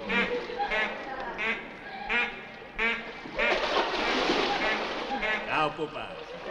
Ciao, pupa.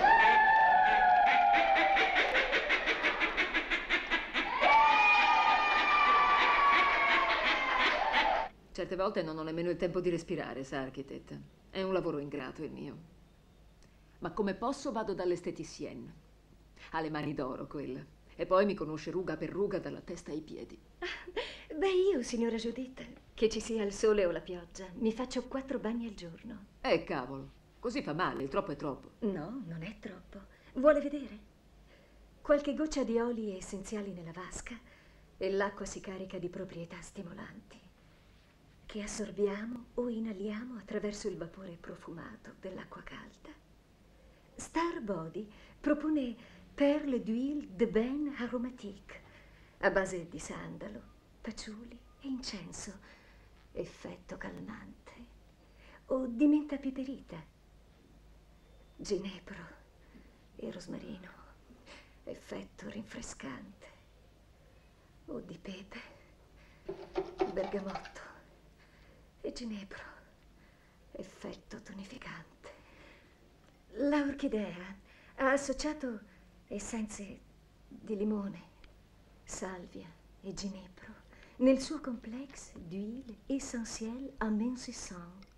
Certe volte non ho nemmeno il tempo di respirare, sa, Architetta. È un lavoro ingrato il mio. Ma come posso vado dall'esteticienne. Ha le mani d'oro quella. E poi mi conosce ruga per ruga dalla testa ai piedi. Beh, io, signora Giuditta, che ci sia il sole o la pioggia, mi faccio 4 bagni al giorno. Cavolo, così fa male, il troppo è troppo. No, non è troppo. Vuole vedere? Qualche goccia di oli essenziali nella vasca e l'acqua si carica di proprietà stimolanti che assorbiamo o inaliamo attraverso il vapore profumato dell'acqua calda. Star Body propone perle d'huile de bain aromatique a base di sandalo, patchouli e incenso, effetto calmante, o di menta piperita, ginepro e rosmarino, effetto rinfrescante, o di pepe, bergamotto e ginepro, effetto tonificante. La orchidea ha associato essenze di limone, salvia e ginepro nel suo complex d'huile essentielle amincissante.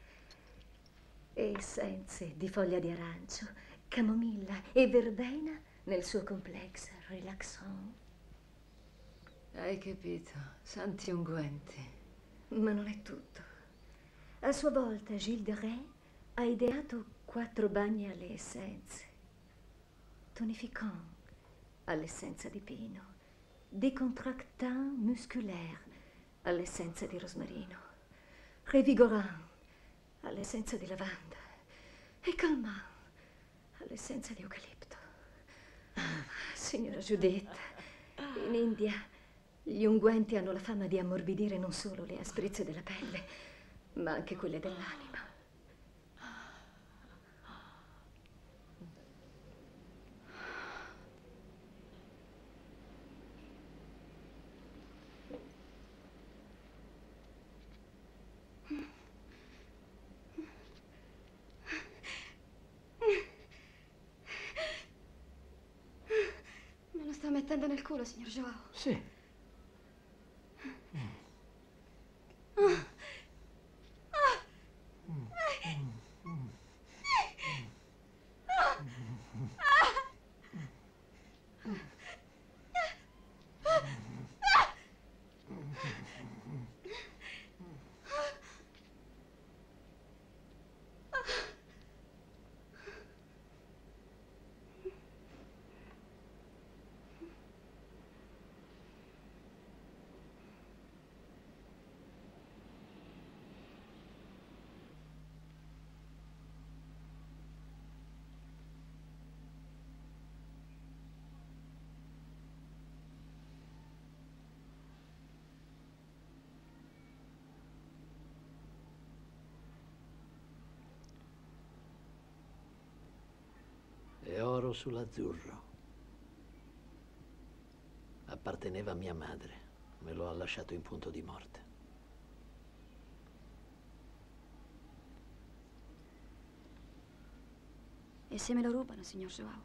Essenze di foglia di arancio, camomilla e verbena nel suo complex relaxant. Hai capito, santi unguenti. Ma non è tutto. A sua volta Gilles de Rais ha ideato 4 bagni alle essenze. Tonificant all'essenza di pino, décontractant musculaire all'essenza di rosmarino, revigorant all'essenza di lavanda e calmant all'essenza di eucalipto. Signora Giuditta, in India gli unguenti hanno la fama di ammorbidire non solo le asprezze della pelle, ma anche quelle dell'anima. Me lo sta mettendo nel culo, signor Joao. Sì. E oro sull'azzurro. Apparteneva a mia madre. Me lo ha lasciato in punto di morte. E se me lo rubano, signor Joao?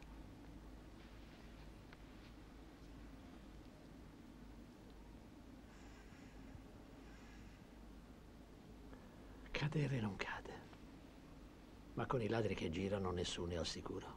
Cadere non cade. Ma con i ladri che girano nessuno è al sicuro.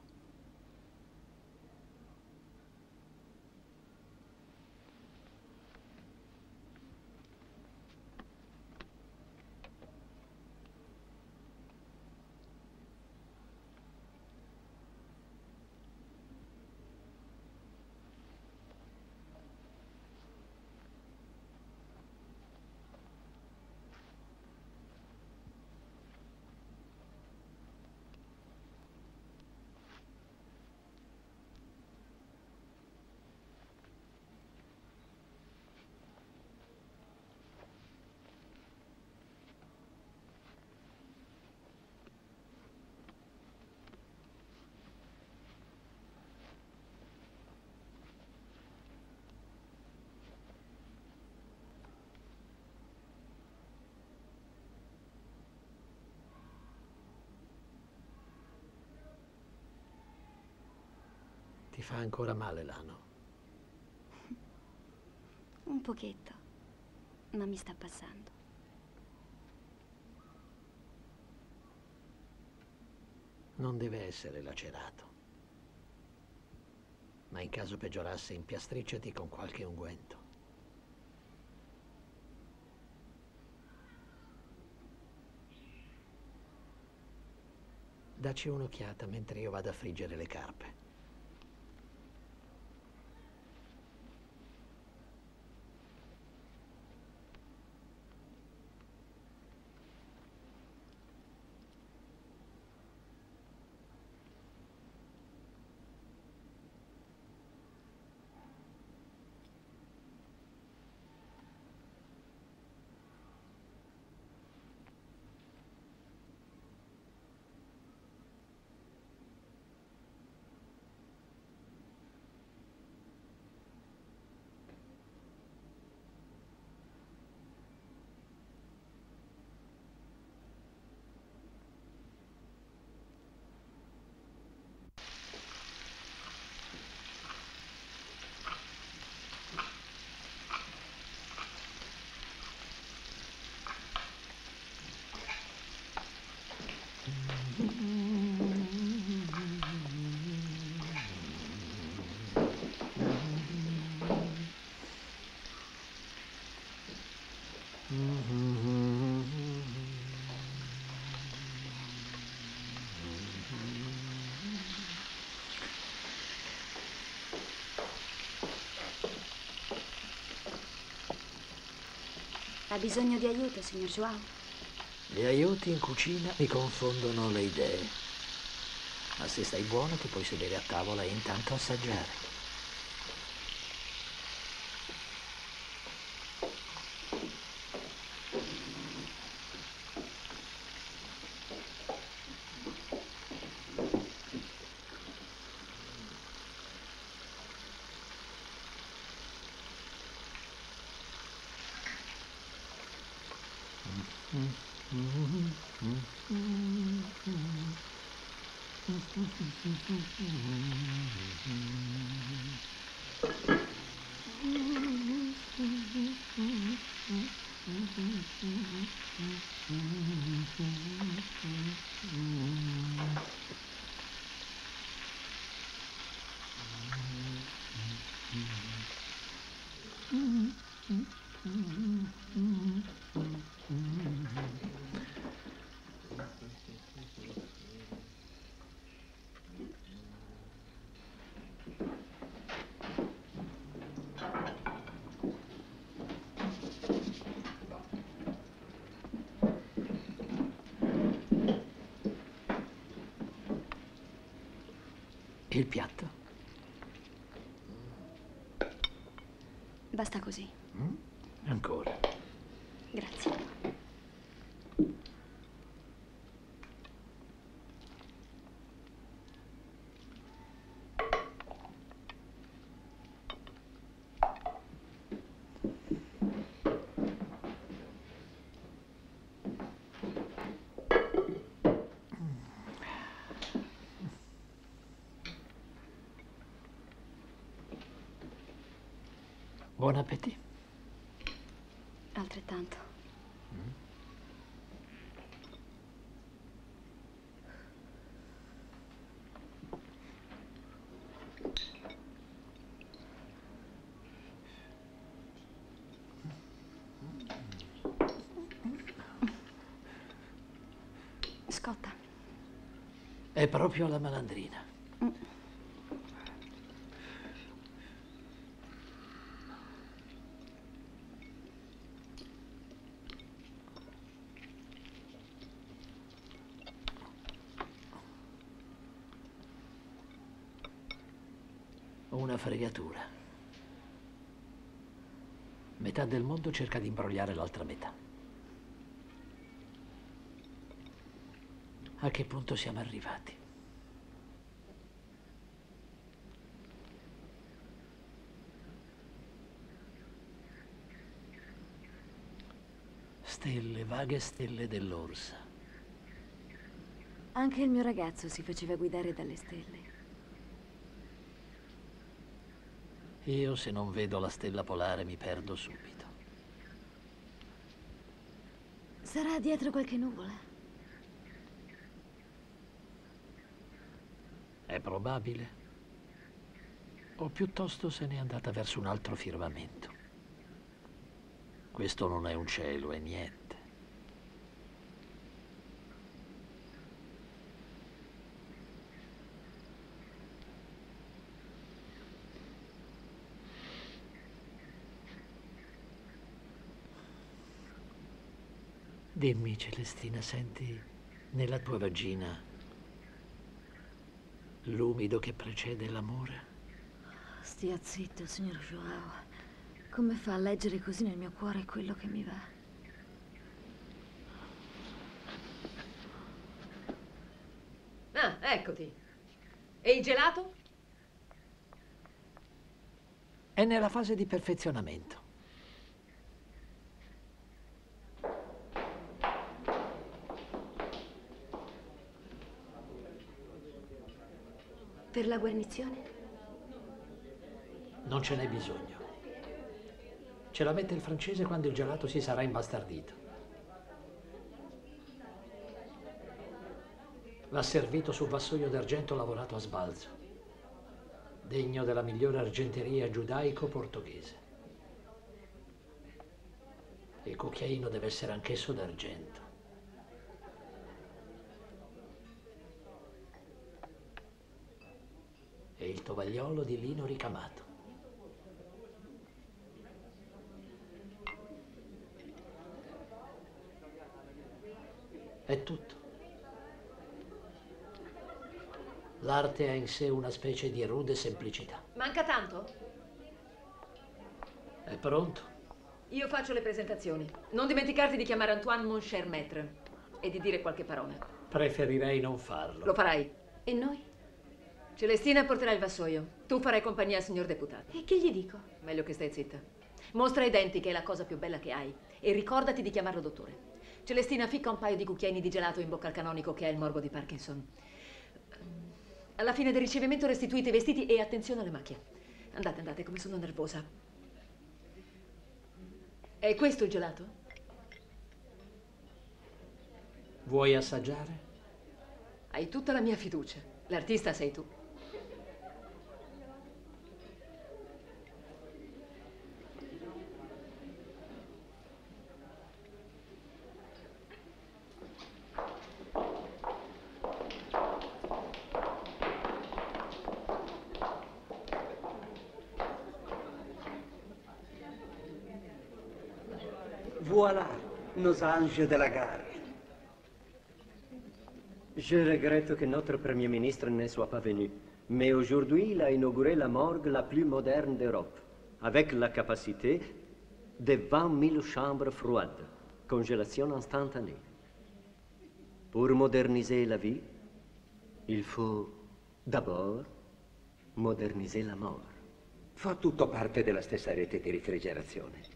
Ti fa ancora male l'ano? Un pochetto, ma mi sta passando. Non deve essere lacerato. Ma in caso peggiorasse, impiastricciati con qualche unguento. Dacci un'occhiata mentre io vado a friggere le carpe. Ha bisogno di aiuto, signor João? Gli aiuti in cucina mi confondono le idee. Ma se stai buono ti puoi sedere a tavola e intanto assaggiare. Il piatto? Basta così. Ancora. Grazie. Buon appetito. Altrettanto. Scotta. È proprio alla malandrina. Una fregatura. Metà del mondo cerca di imbrogliare l'altra metà. A che punto siamo arrivati? Stelle, vaghe stelle dell'orsa. Anche il mio ragazzo si faceva guidare dalle stelle. Io, se non vedo la stella polare, mi perdo subito. Sarà dietro qualche nuvola? È probabile. O piuttosto se n'è andata verso un altro firmamento. Questo non è un cielo, è niente. Dimmi, Celestina, senti nella tua vagina l'umido che precede l'amore? Stia zitto, signor Joao. Come fa a leggere così nel mio cuore quello che mi va? Ah, eccoti. E il gelato? È nella fase di perfezionamento. Per la guarnizione? Non ce n'è bisogno. Ce la mette il francese quando il gelato si sarà imbastardito. Va servito su vassoio d'argento lavorato a sbalzo, degno della migliore argenteria giudaico-portoghese. Il cucchiaino deve essere anch'esso d'argento. E il tovagliolo di lino ricamato. È tutto. L'arte ha in sé una specie di rude semplicità. Manca tanto? È pronto? Io faccio le presentazioni. Non dimenticarti di chiamare Antoine mon cher maître e di dire qualche parola. Preferirei non farlo. Lo farai. E noi? Celestina porterà il vassoio. Tu farai compagnia al signor deputato. E che gli dico? Meglio che stai zitta. Mostra i denti, che è la cosa più bella che hai. E ricordati di chiamarlo dottore. Celestina, ficca un paio di cucchiaini di gelato in bocca al canonico, che ha il morbo di Parkinson. Alla fine del ricevimento restituite i vestiti e attenzione alle macchie. Andate, andate, come sono nervosa. È questo il gelato? Vuoi assaggiare? Hai tutta la mia fiducia. L'artista sei tu. Voilà, nos anges de la gare. Je regrette que notre Premier ministre ne soit pas venu. Mais aujourd'hui, il a inauguré la morgue la plus moderne d'Europe, avec la capacité de 20 000 chambres froides, congélation instantanée. Pour moderniser la vie, il faut d'abord moderniser la mort. Fa tutto parte della stessa rete di refrigerazione.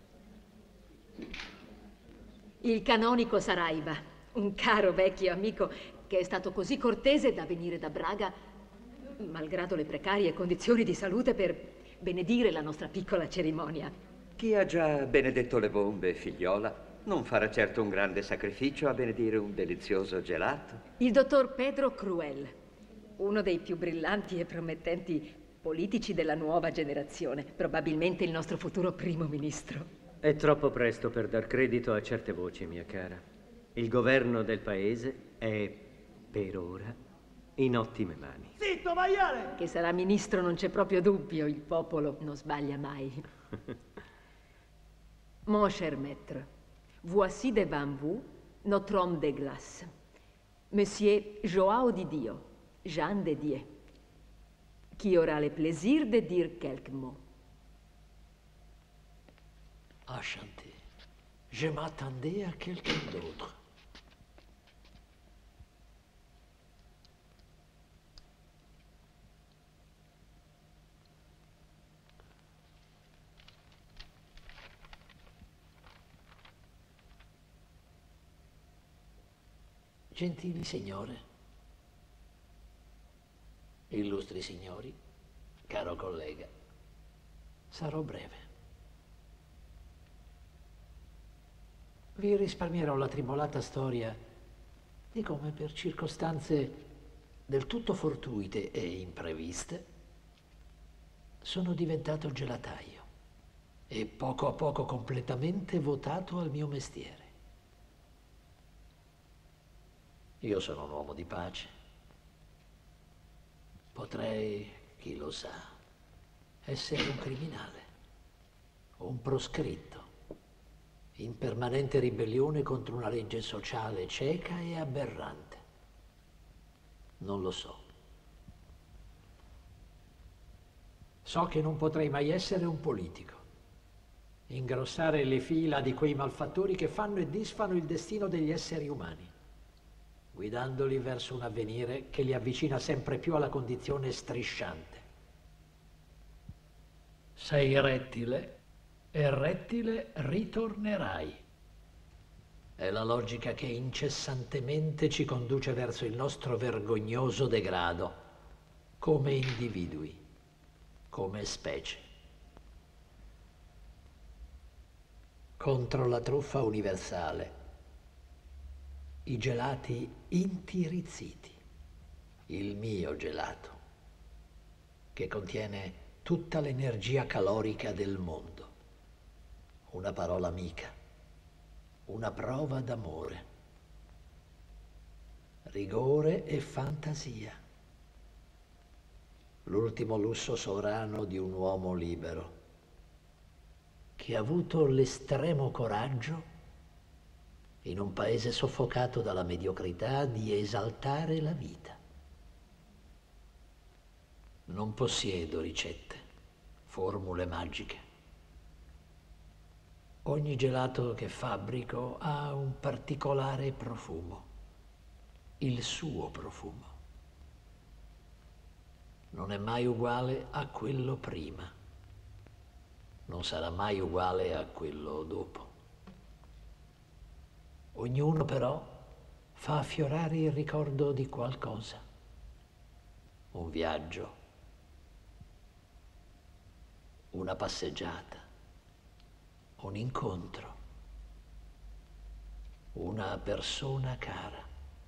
Il canonico Saraiva, un caro vecchio amico che è stato così cortese da venire da Braga, malgrado le precarie condizioni di salute, per benedire la nostra piccola cerimonia. Chi ha già benedetto le bombe, figliola, non farà certo un grande sacrificio a benedire un delizioso gelato. Il dottor Pedro Cruel, uno dei più brillanti e promettenti politici della nuova generazione, probabilmente il nostro futuro primo ministro. È troppo presto per dar credito a certe voci, mia cara. Il governo del paese è, per ora, in ottime mani. Zitto, maiale! Che sarà ministro non c'è proprio dubbio, il popolo non sbaglia mai. Mon cher maître, voici devant vous notre homme de glace, Monsieur Joao di Dio, Jean de Dieu, qui aura le plaisir de dire quelques mots. Enchanté. Je m'attendais à quelqu'un d'autre. Gentili signore, illustri signori, caro collega, Sarò breve. Vi risparmierò la tribolata storia di come per circostanze del tutto fortuite e impreviste sono diventato gelataio e poco a poco completamente votato al mio mestiere. Io sono un uomo di pace. Potrei, chi lo sa, essere un criminale, un proscritto, in permanente ribellione contro una legge sociale cieca e aberrante. Non lo so. So che non potrei mai essere un politico, ingrossare le fila di quei malfattori che fanno e disfano il destino degli esseri umani, guidandoli verso un avvenire che li avvicina sempre più alla condizione strisciante. Sei rettile e rettile ritornerai. È la logica che incessantemente ci conduce verso il nostro vergognoso degrado, come individui, come specie. Contro la truffa universale, i gelati intirizziti, il mio gelato, che contiene tutta l'energia calorica del mondo, una parola amica, una prova d'amore, rigore e fantasia, l'ultimo lusso sovrano di un uomo libero che ha avuto l'estremo coraggio, in un paese soffocato dalla mediocrità, di esaltare la vita. Non possiedo ricette, formule magiche. Ogni gelato che fabbrico ha un particolare profumo, il suo profumo. Non è mai uguale a quello prima, non sarà mai uguale a quello dopo. Ognuno però fa affiorare il ricordo di qualcosa, un viaggio, una passeggiata, un incontro, una persona cara,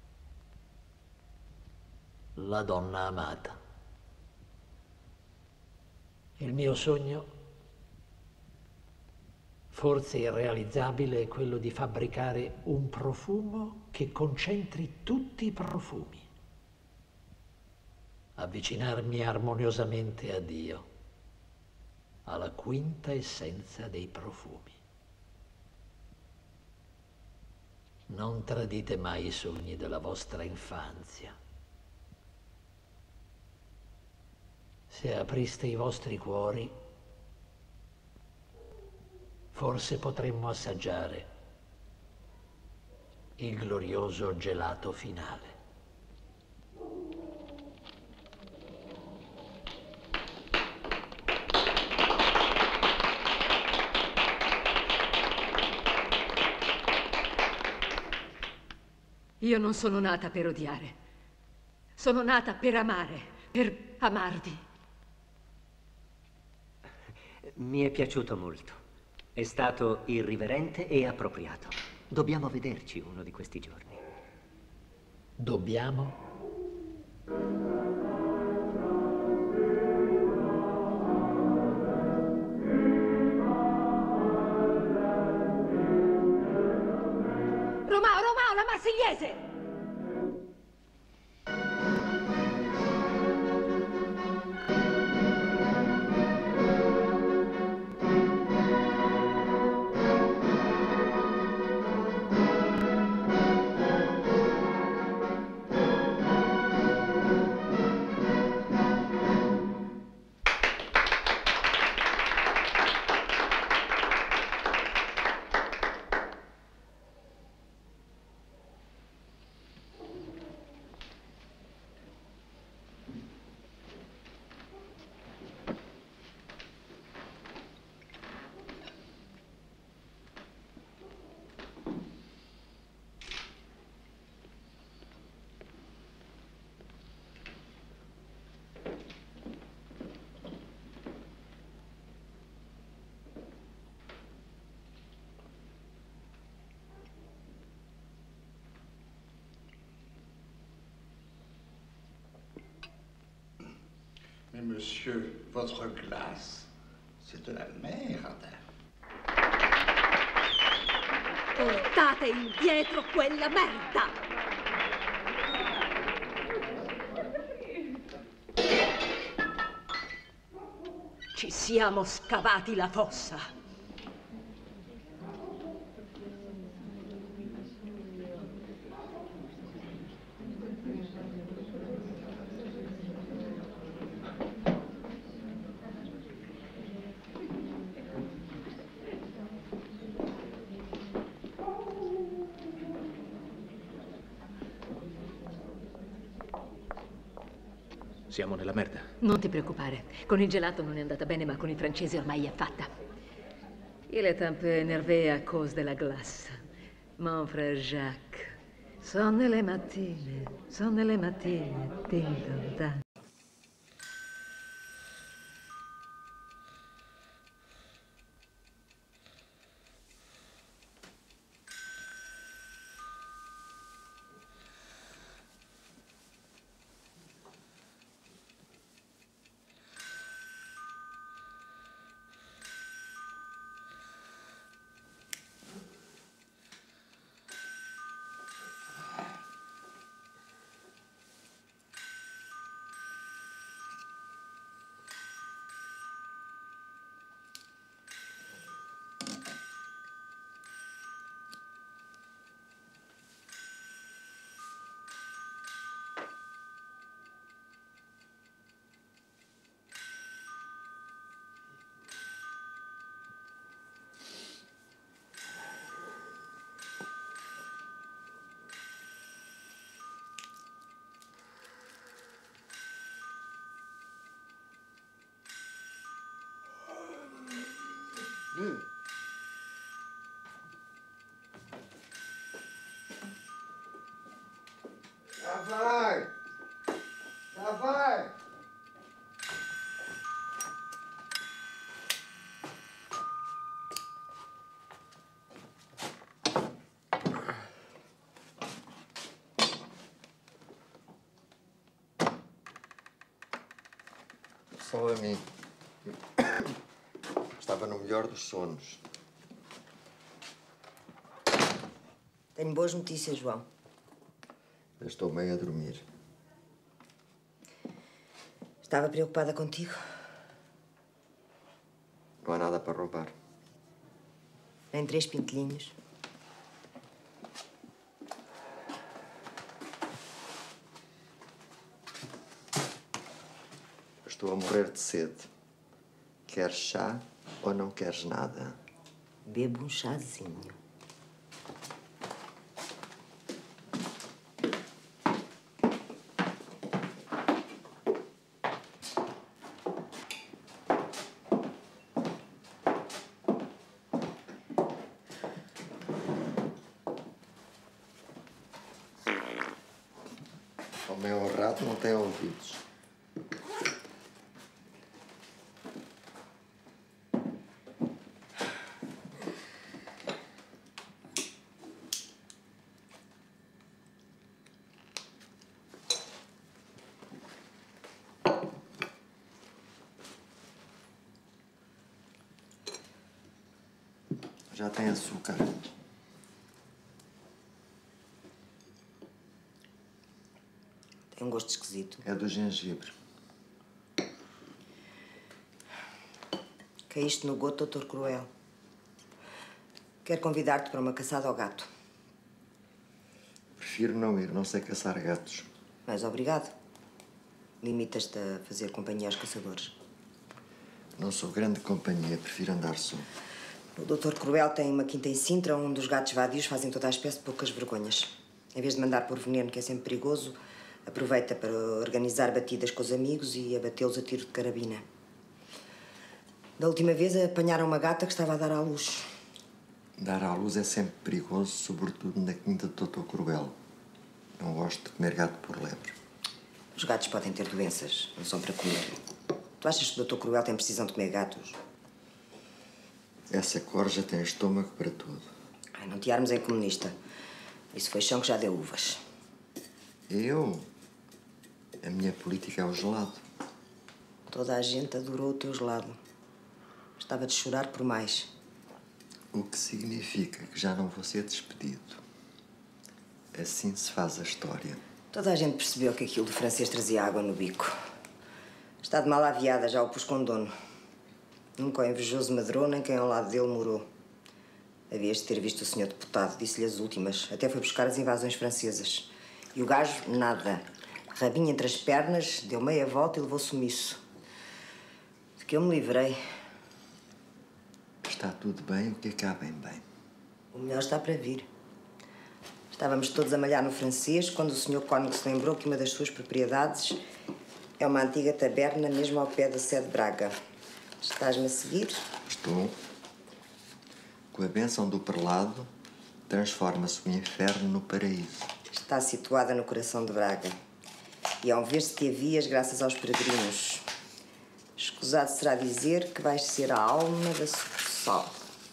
la donna amata. Il mio sogno, forse irrealizzabile, è quello di fabbricare un profumo che concentri tutti i profumi, avvicinarmi armoniosamente a Dio, alla quinta essenza dei profumi. Non tradite mai i sogni della vostra infanzia. Se apriste i vostri cuori, forse potremmo assaggiare il glorioso gelato finale. Io non sono nata per odiare. Sono nata per amare, per amarvi. Mi è piaciuto molto. È stato irriverente e appropriato. Dobbiamo vederci uno di questi giorni. Dobbiamo? Romao, la Marsigliese! Monsieur, votre glace, c'est de la merde. Portate indietro quella merda! Ci siamo scavati la fossa. Siamo nella merda. Non ti preoccupare, con il gelato non è andata bene, ma con i francesi ormai è fatta. Il est un peu énervé à cause de la glace. Mon frère Jacques. Sono le mattine, ding dong dang. Já vai! Já vai! Só a mim. Estava no melhor dos sonos. Tenho boas notícias, João. Eu estou meio a dormir. Estava preocupada contigo. Não há nada para roubar. Nem 3 pintelhinhos. Estou a morrer de sede. Queres chá ou não queres nada? Bebo um chazinho. O meu rato não tem ouvidos. Já tem açúcar. Tem um gosto esquisito. É do gengibre. Caíste no goto, doutor Cruel. Quero convidar-te para uma caçada ao gato. Prefiro não ir, não sei caçar gatos. Mas obrigado. Limitas-te a fazer companhia aos caçadores. Não sou grande companhia, prefiro andar só. O doutor Cruel tem uma quinta em Sintra, onde os gatos vadios fazem toda a espécie de poucas vergonhas. Em vez de mandar por veneno, que é sempre perigoso, aproveita para organizar batidas com os amigos e abatê-los a tiro de carabina. Da última vez apanharam uma gata que estava a dar à luz. Dar à luz é sempre perigoso, sobretudo na quinta do Dr. Cruel. Não gosto de comer gato por lebre. Os gatos podem ter doenças, não são para comer. Tu achas que o Dr. Cruel tem precisão de comer gatos? Essa corja tem estômago para tudo. Ai, não te armes em comunista. Isso foi chão que já deu uvas. Eu? A minha política é o gelado. Toda a gente adorou o teu gelado. Estava de chorar por mais. O que significa que já não vou ser despedido. Assim se faz a história. Toda a gente percebeu que aquilo do francês trazia água no bico. Está de mal aviada, já o pus com dono. Nunca o invejoso madrou, nem quem ao lado dele morou. Havias de ter visto o senhor deputado, disse-lhe as últimas. Até foi buscar as invasões francesas. E o gajo, nada. Rabinho entre as pernas, deu meia volta e levou sumiço. De que eu me livrei. Está tudo bem, o que acabem bem. O melhor está para vir. Estávamos todos a malhar no francês quando o senhor Cónigo se lembrou que uma das suas propriedades é uma antiga taberna mesmo ao pé da sede de Braga. Estás-me a seguir? Estou. Com a bênção do prelado, transforma-se o inferno no paraíso. Está situada no coração de Braga. E hão ver-se te havias graças aos peregrinos. Escusado será dizer que vais ser a alma da sucursal.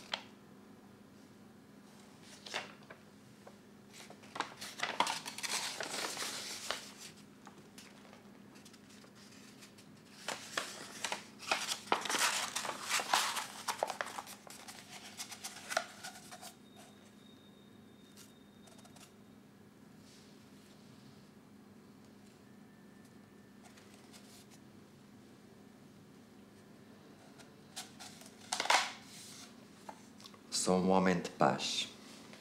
Sou um homem de paz.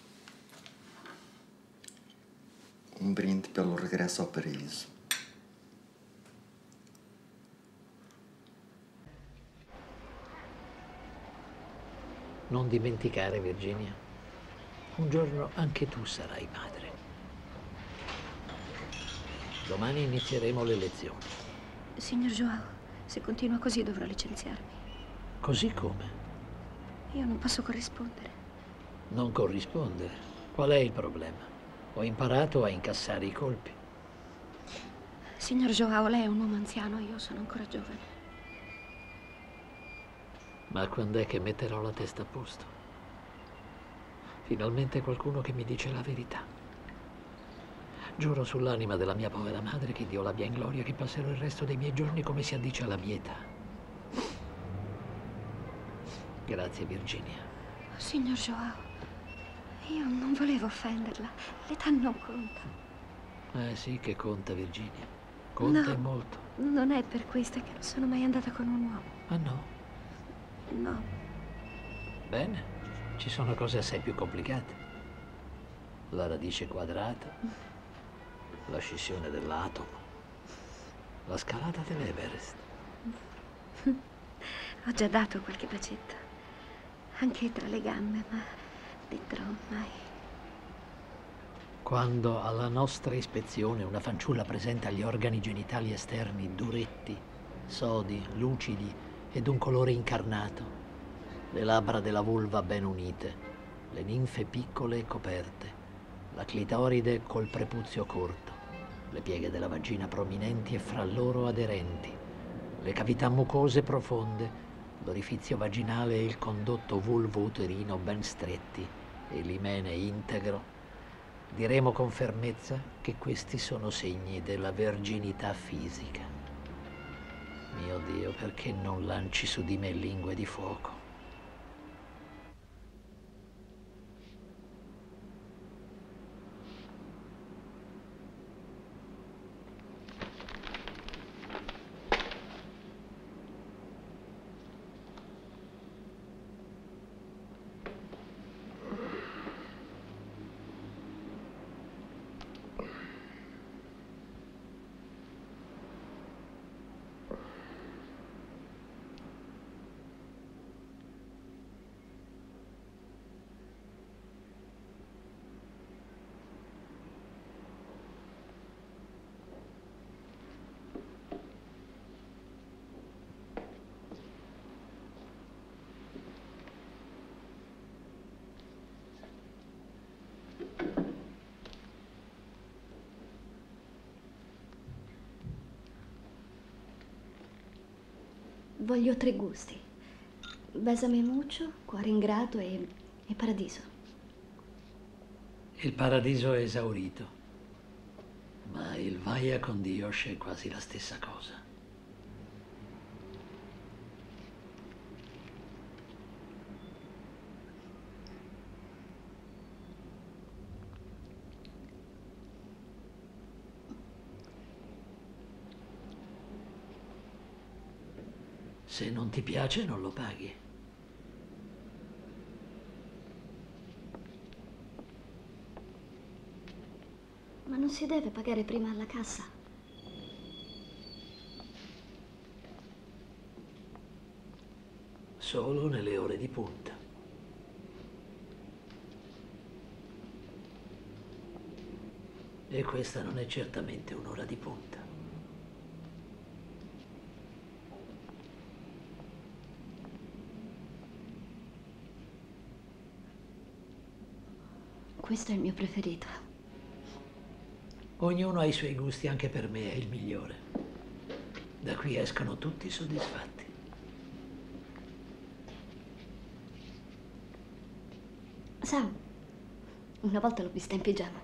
Um brinde pelo regresso ao paraíso. Non dimenticare, Virginia, un giorno anche tu sarai madre. Domani inizieremo le lezioni. Signor Joao, se continua così dovrò licenziarmi. Così come? Io non posso corrispondere. Non corrispondere? Qual è il problema? Ho imparato a incassare i colpi. Signor Joao, lei è un uomo anziano, io sono ancora giovane. Ma quando è che metterò la testa a posto? Finalmente qualcuno che mi dice la verità. Giuro sull'anima della mia povera madre, che Dio l'abbia in gloria, che passerò il resto dei miei giorni come si addice alla mia età. Grazie, Virginia. Signor Joao, io non volevo offenderla. L'età non conta. Sì che conta, Virginia. Conta e molto. Non è per questo che non sono mai andata con un uomo. Ah, no? No. Bene, ci sono cose assai più complicate. La radice quadrata, la scissione dell'atomo, la scalata dell'Everest. Ho già dato qualche bacetto. Anche tra le gambe, ma dentro mai. Quando alla nostra ispezione una fanciulla presenta gli organi genitali esterni duretti, sodi, lucidi ed un colore incarnato, le labbra della vulva ben unite, le ninfe piccole e coperte, la clitoride col prepuzio corto, le pieghe della vagina prominenti e fra loro aderenti, le cavità mucose profonde, l'orifizio vaginale e il condotto vulvo-uterino ben stretti e l'imene integro, diremo con fermezza che questi sono segni della verginità fisica. Mio Dio, perché non lanci su di me lingue di fuoco? Voglio 3 gusti. Besame mucho, cuore ingrato e paradiso. Il paradiso è esaurito, ma il vaya con Dios è quasi la stessa cosa. Se non ti piace, non lo paghi. Ma non si deve pagare prima alla cassa? Solo nelle ore di punta. E questa non è certamente un'ora di punta. Questo è il mio preferito. Ognuno ha i suoi gusti, anche per me è il migliore. Da qui escono tutti soddisfatti. Sa, una volta l'ho vista in pigiama.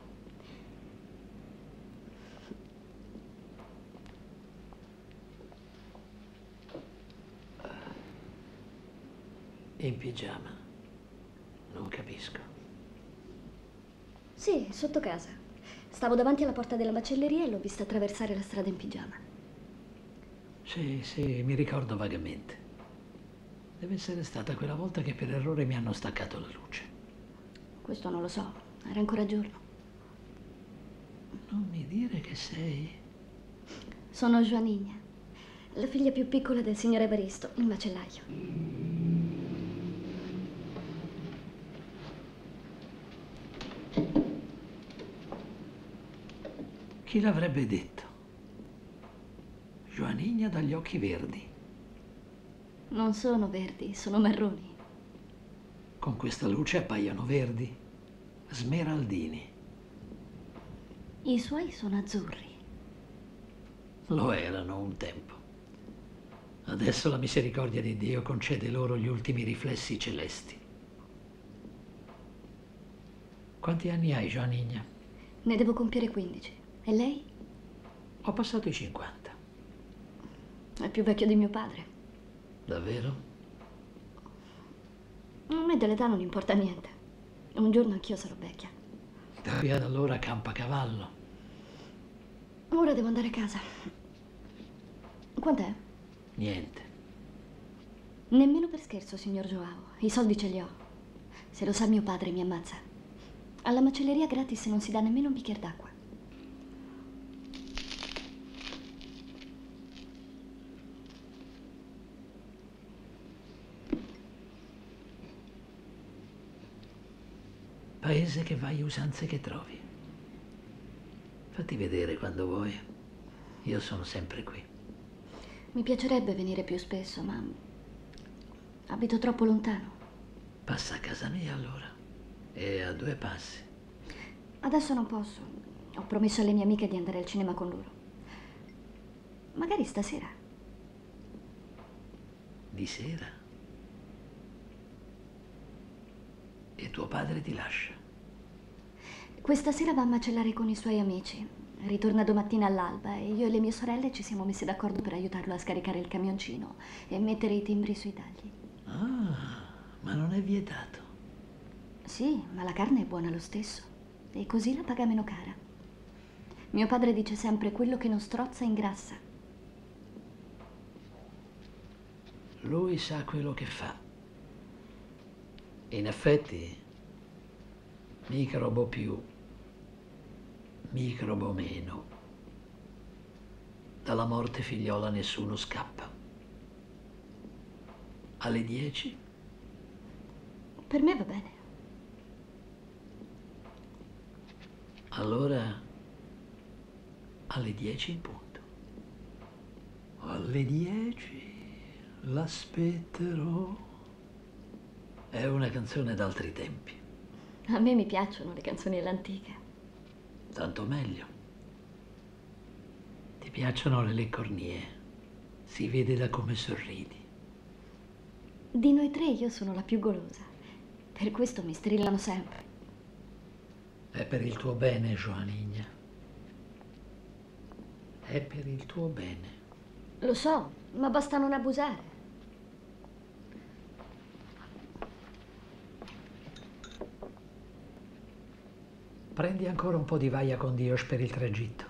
In pigiama? Non capisco. Sì, sotto casa. Stavo davanti alla porta della macelleria e l'ho vista attraversare la strada in pigiama. Sì, mi ricordo vagamente. Deve essere stata quella volta che per errore mi hanno staccato la luce. Questo non lo so, era ancora giorno. Non mi dire che sei... Sono Joanigna, la figlia più piccola del signor Evaristo, il macellaio. Chi l'avrebbe detto? Joanigna dagli occhi verdi. Non sono verdi, sono marroni. Con questa luce appaiono verdi, smeraldini. I suoi sono azzurri. Lo erano un tempo. Adesso la misericordia di Dio concede loro gli ultimi riflessi celesti. Quanti anni hai, Joanigna? Ne devo compiere 15. E lei? Ho passato i 50. È più vecchio di mio padre. Davvero? A me dell'età non importa niente. Un giorno anch'io sarò vecchia. Da qui ad allora campa cavallo. Ora devo andare a casa. Quant'è? Niente. Nemmeno per scherzo, signor Joao. I soldi ce li ho. Se lo sa mio padre mi ammazza. Alla macelleria gratis non si dà nemmeno un bicchiere d'acqua. Paese che vai, usanze che trovi. Fatti vedere quando vuoi. Io sono sempre qui. Mi piacerebbe venire più spesso, ma abito troppo lontano. Passa a casa mia allora. E a 2 passi. Adesso non posso. Ho promesso alle mie amiche di andare al cinema con loro. Magari stasera. Di sera? E tuo padre ti lascia? Questa sera va a macellare con i suoi amici. Ritorna domattina all'alba e io e le mie sorelle ci siamo messe d'accordo per aiutarlo a scaricare il camioncino e mettere i timbri sui tagli. Ah, ma non è vietato. Sì, ma la carne è buona lo stesso. E così la paga meno cara. Mio padre dice sempre: quello che non strozza ingrassa. Lui sa quello che fa. In effetti, microbo più, microbo meno. Dalla morte figliola nessuno scappa. Alle 10? Per me va bene. Allora, alle 10 in punto. Alle 10 l'aspetterò. È una canzone d'altri tempi. A me mi piacciono le canzoni all'antica. Tanto meglio. Ti piacciono le cornie. Si vede da come sorridi. Di noi 3 io sono la più golosa. Per questo mi strillano sempre. È per il tuo bene, Joanigna. È per il tuo bene. Lo so, ma basta non abusare. Prendi ancora un po' di vaia con Dios per il tragitto.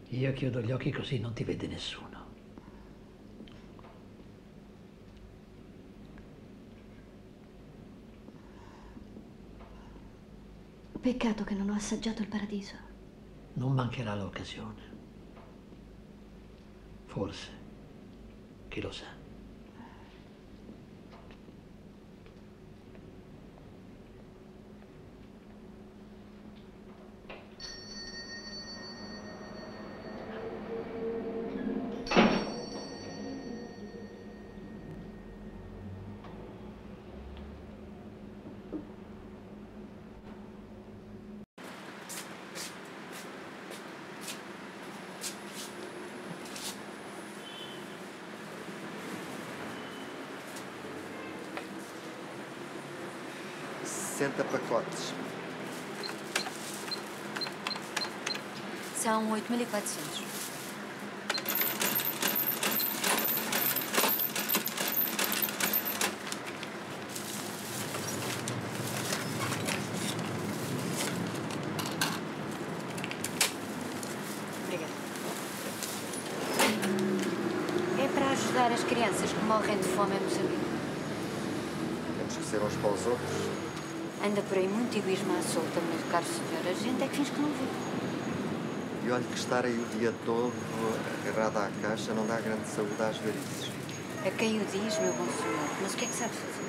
Io chiudo gli occhi così non ti vede nessuno. Peccato che non ho assaggiato il paradiso. Non mancherà l'occasione. Forse, chi lo sa. Pacotes. São 8.400. Obrigada. É para ajudar as crianças que morrem de fome em Moçambique. Temos que ser uns para os outros. Anda por aí muito egoísmo à solta, meu caro senhor. A gente é que finge que não vê. E olha que estar aí o dia todo agarrado à caixa não dá grande saúde às varizes. A quem o diz, meu bom senhor? Mas o que é que sabe fazer?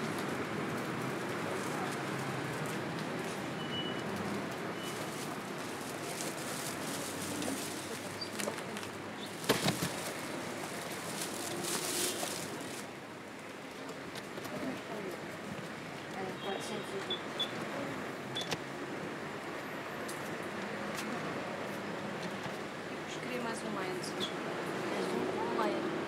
Queria mais um meio, se faz favor. Um meio.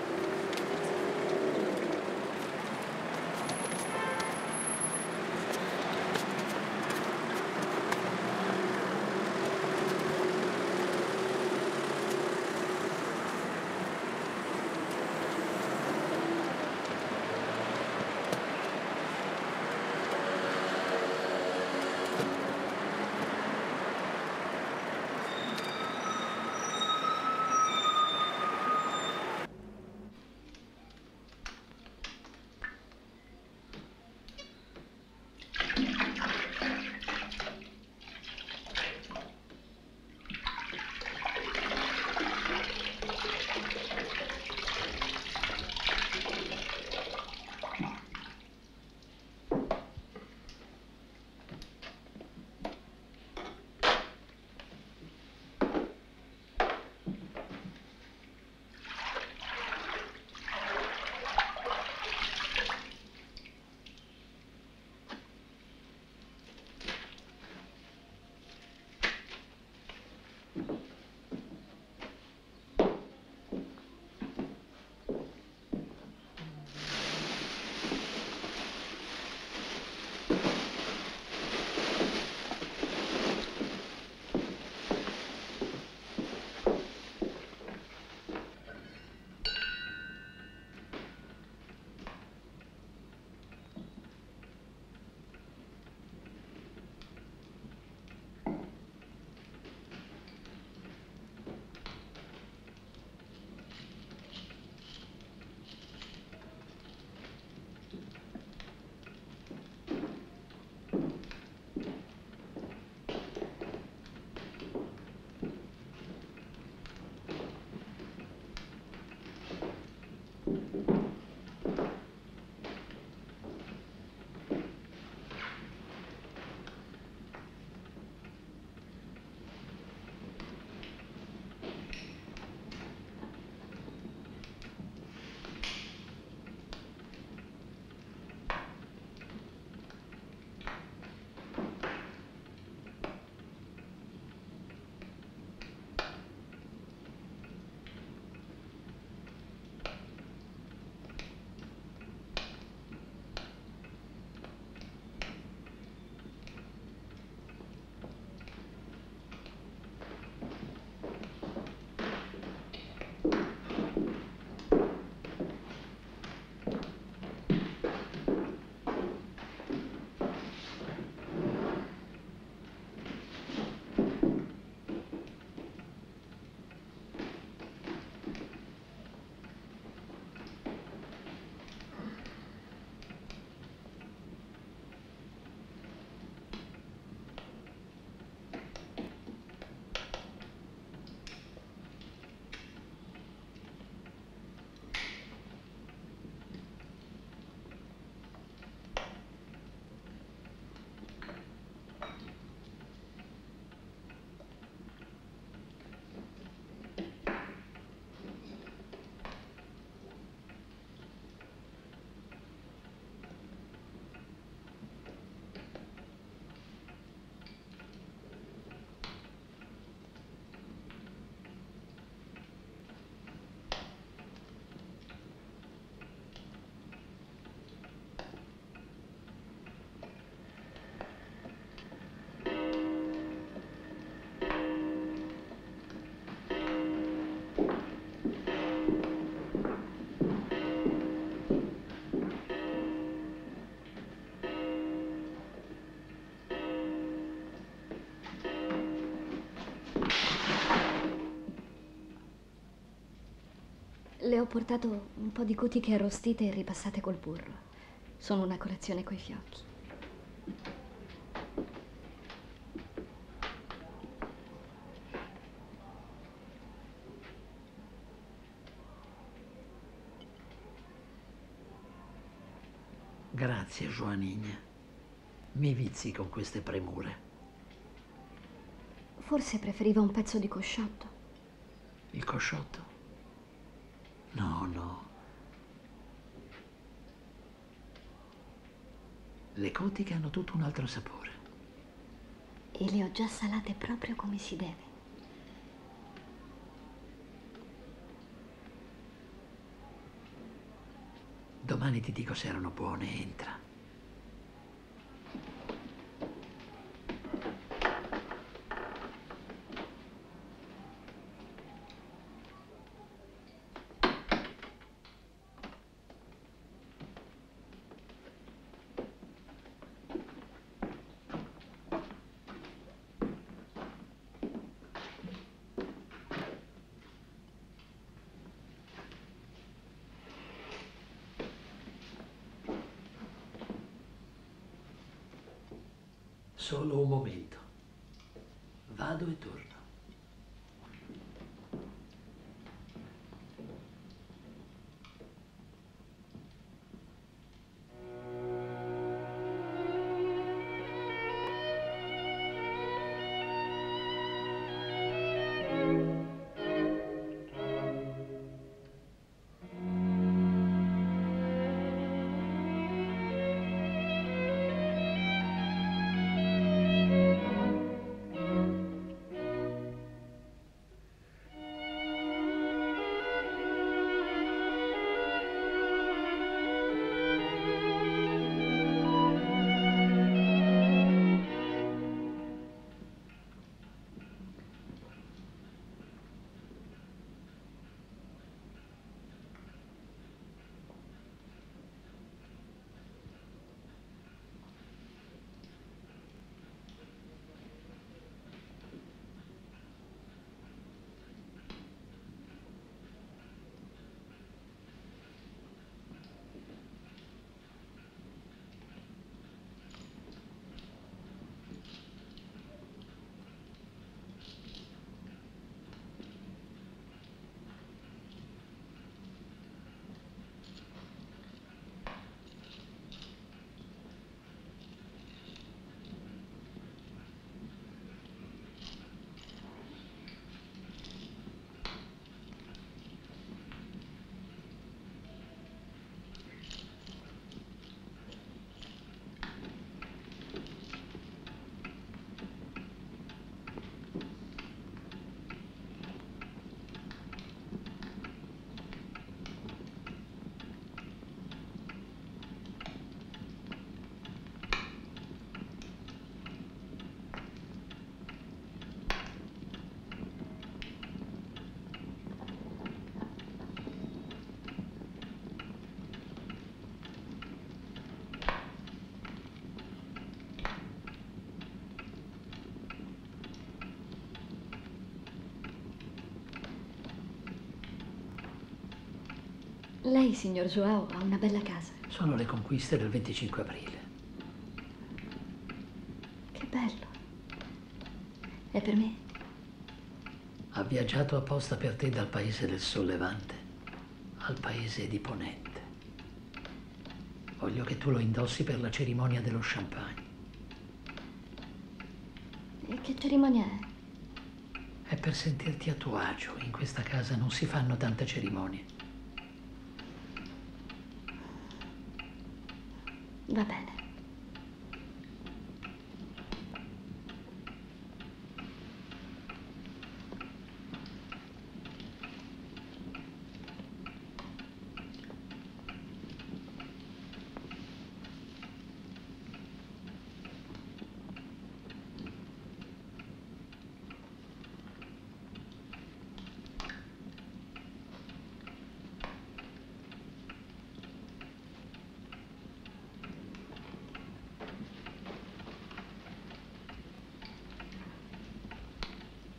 Le ho portato un po' di gotiche arrostite e ripassate col burro. Sono una colazione coi fiocchi. Grazie, Joanigna. Mi vizi con queste premure. Forse preferiva un pezzo di cosciotto. Il cosciotto? No, no. Le gotiche hanno tutto un altro sapore. E le ho già salate proprio come si deve. Domani ti dico se erano buone, entra. Solo un momento. Vado e torno. Lei, signor Joao, ha una bella casa. Sono le conquiste del 25 aprile. Che bello. È per me? Ha viaggiato apposta per te dal paese del Sollevante al paese di Ponente. Voglio che tu lo indossi per la cerimonia dello champagne. E che cerimonia è? È per sentirti a tuo agio. In questa casa non si fanno tante cerimonie. Va bene.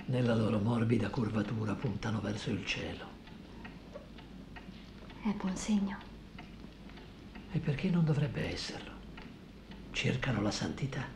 nella loro morbida curvatura puntano verso il cielo. È buon segno. E perché non dovrebbe esserlo? Cercano la santità.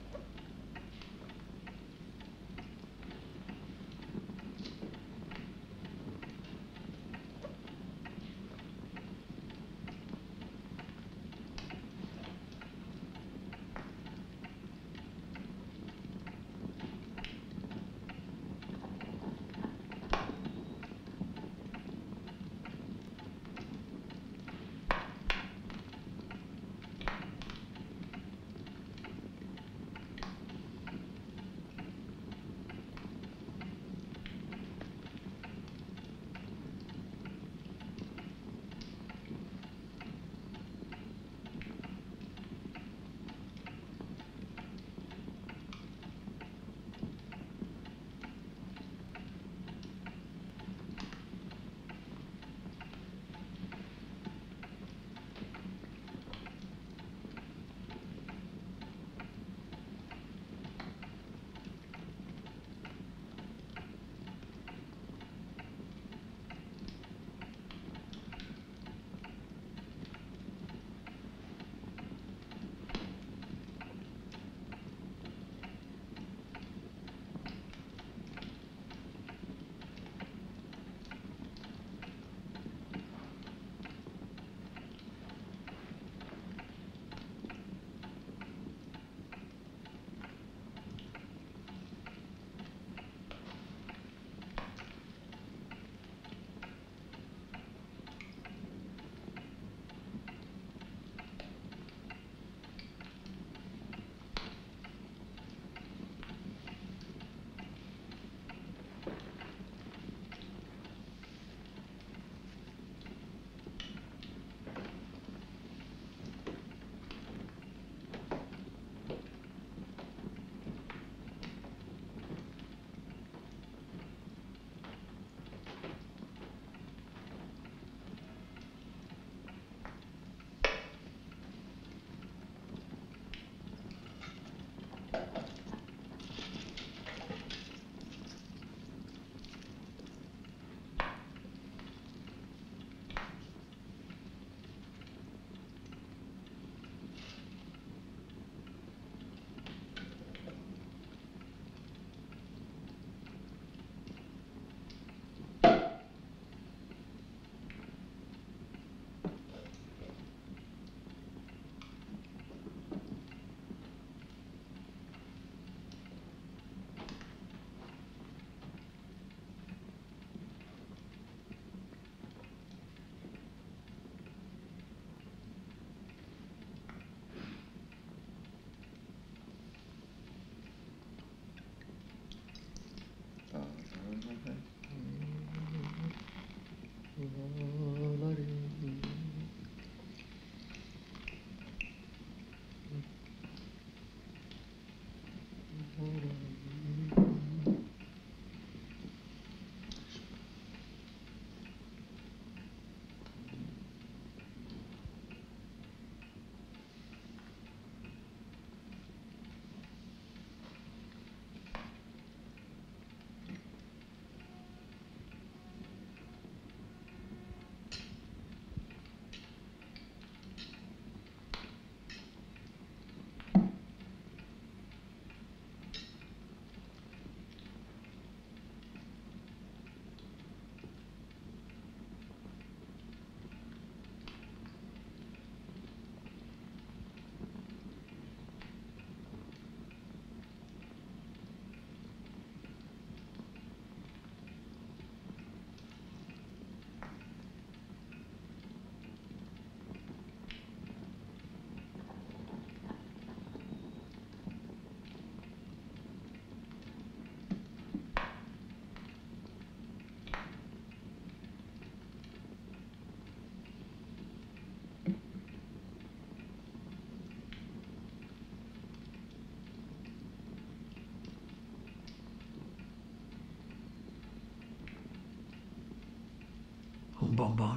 Un bonbon?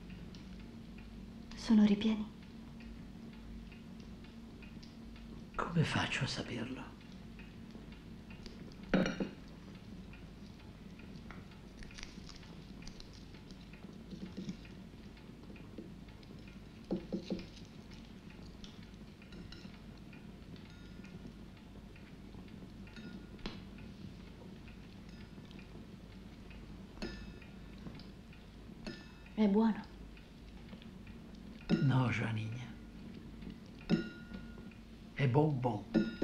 Sono ripieni. Come Come faccio a saperlo? È buono? No, Joaninha. È bonbon.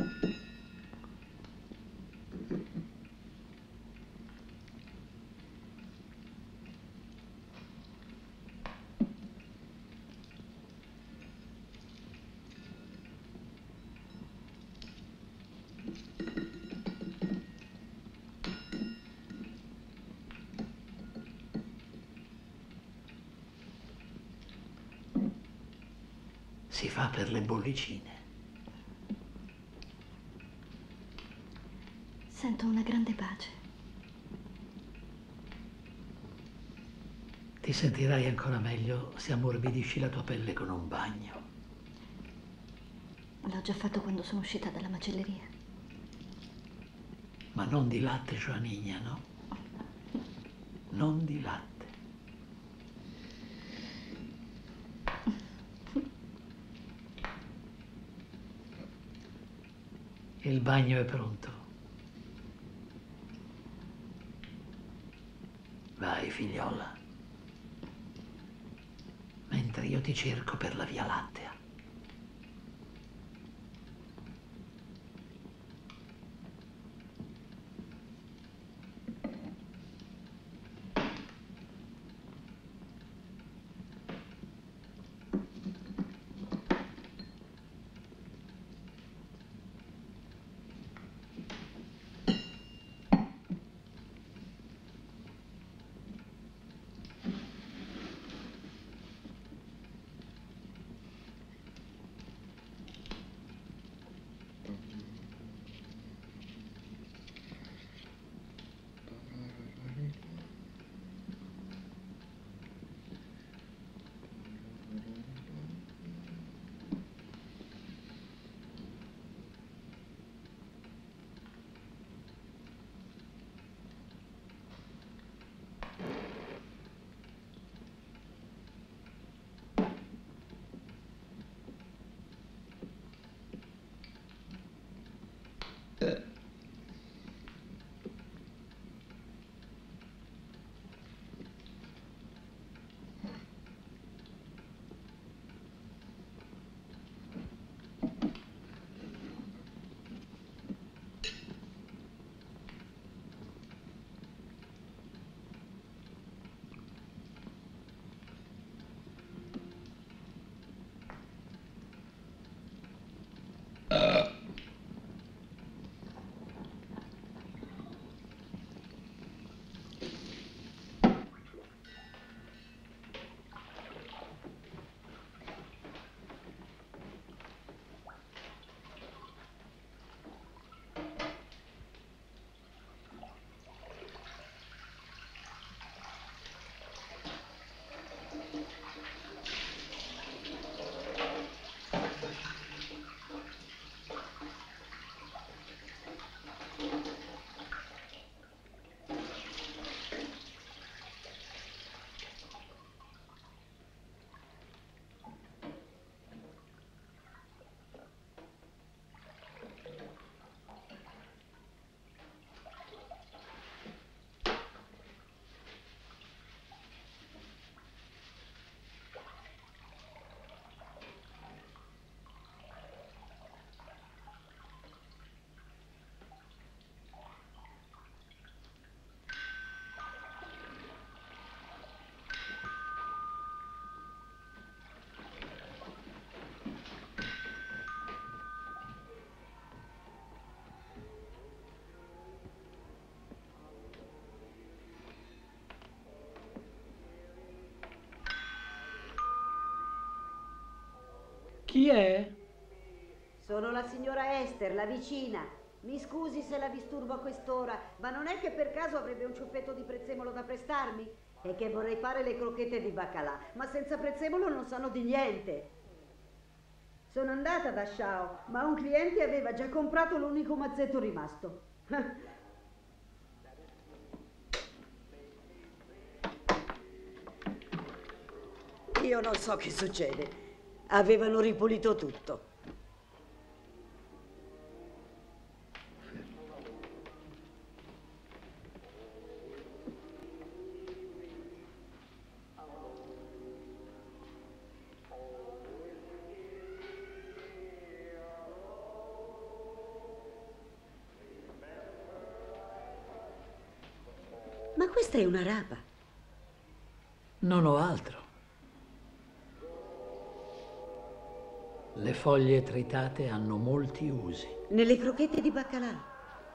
Si fa per le bollicine. Sento una grande pace. Ti sentirai ancora meglio se ammorbidisci la tua pelle con un bagno. L'ho già fatto quando sono uscita dalla macelleria. Ma non di latte, Joaninha, no? Non di latte. Il bagno è pronto. Vai, figliola. Mentre io ti cerco per la Via Lattea. Chi è? Sono la signora Esther, la vicina. Mi scusi se la disturbo a quest'ora, ma non è che per caso avrebbe un ciuffetto di prezzemolo da prestarmi? È che vorrei fare le crocchette di baccalà, ma senza prezzemolo non sanno di niente. Sono andata da Xiao, ma un cliente aveva già comprato l'unico mazzetto rimasto. Io non so che succede. Avevano ripulito tutto. Ma questa è una rapa. Non ho altro. Le foglie tritate hanno molti usi. Nelle crocchette di baccalà.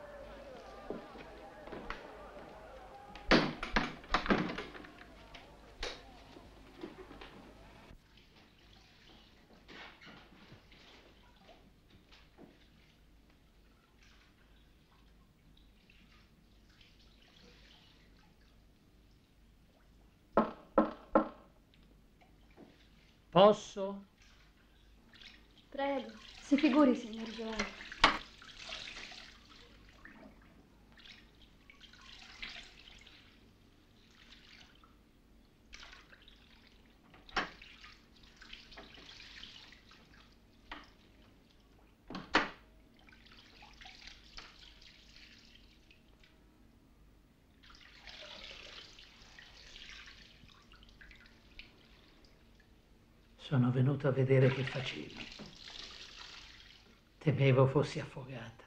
Posso? Prego, si figuri, signor Joao. Sono venuto a vedere che facevi. Temevo fossi affogata.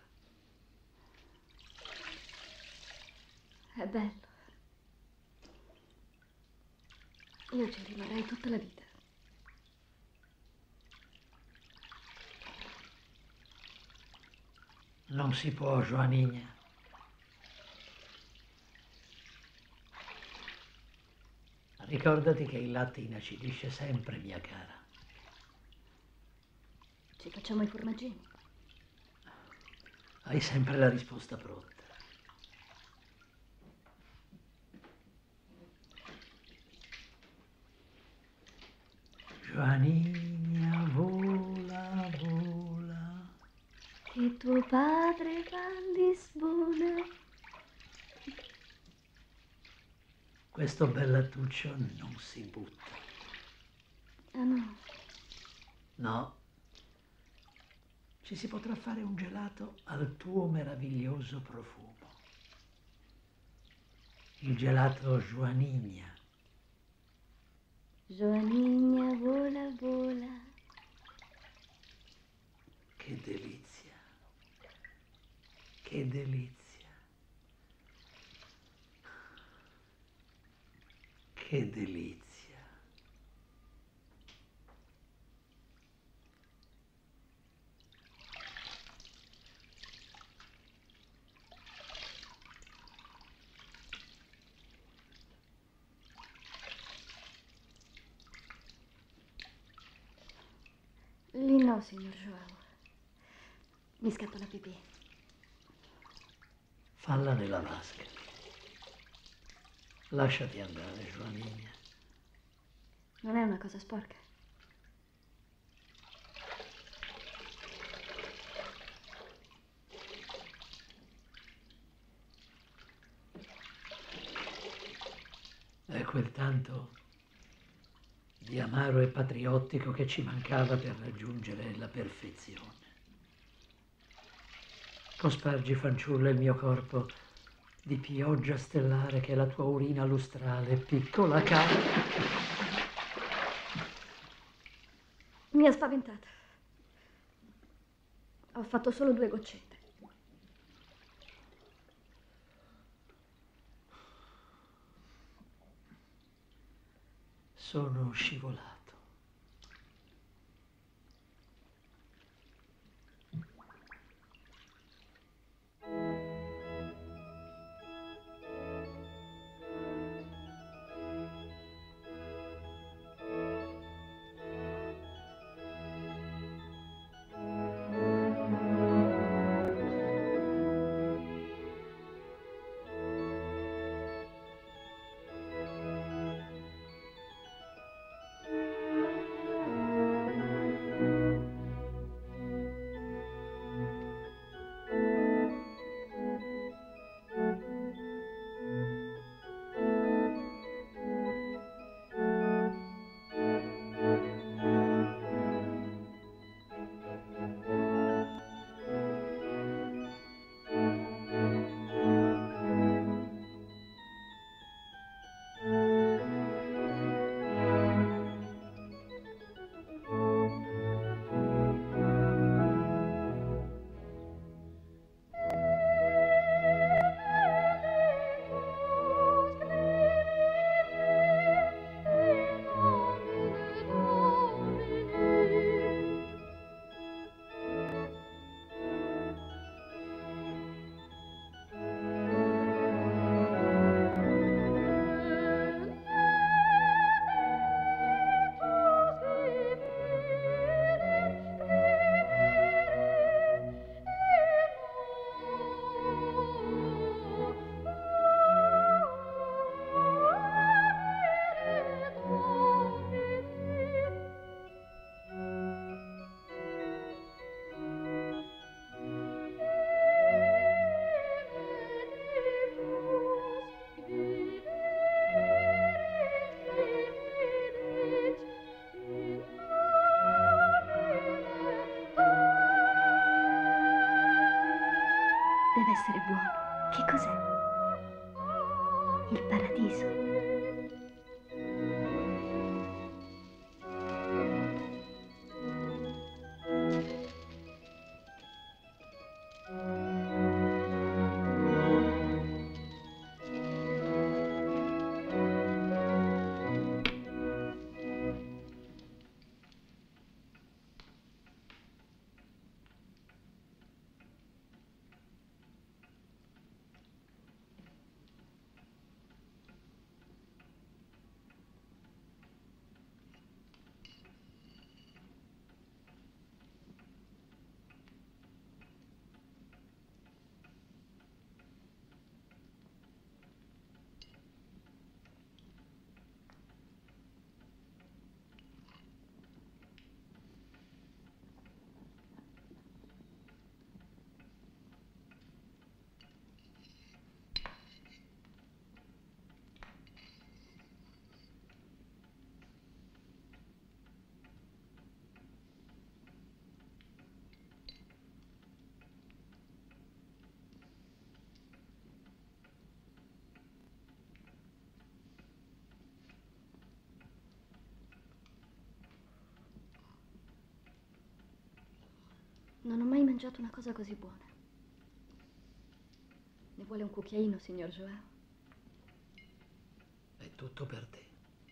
È bello. Io ci rimarrei tutta la vita. Non si può, Joaninha. Ricordati che il latte inacidisce sempre, mia cara. Ci facciamo i formaggini. Hai sempre la risposta pronta. Joaninha, vola, vola. Che tuo padre va a Lisbona. Questo bellattuccio non si butta. Ah no? No. Ci si potrà fare un gelato al tuo meraviglioso profumo. Il gelato Joaninha. Joaninha, vola, vola. Che delizia. Che delizia. Che delizia. Lì no, signor Joao. Mi scappa la pipì. Falla nella vasca. Lasciati andare, Joaninha. Non è una cosa sporca. È quel tanto di amaro e patriottico che ci mancava per raggiungere la perfezione. Cospargi, fanciulla, il mio corpo di pioggia stellare che è la tua urina lustrale, piccola cara. Mi ha spaventata. Ho fatto solo 2 goccette. Sono scivolato. essere buono. Che cos'è? Il paradiso. Non ho mai mangiato una cosa così buona. Ne vuole un cucchiaino, signor Joao? È tutto per te.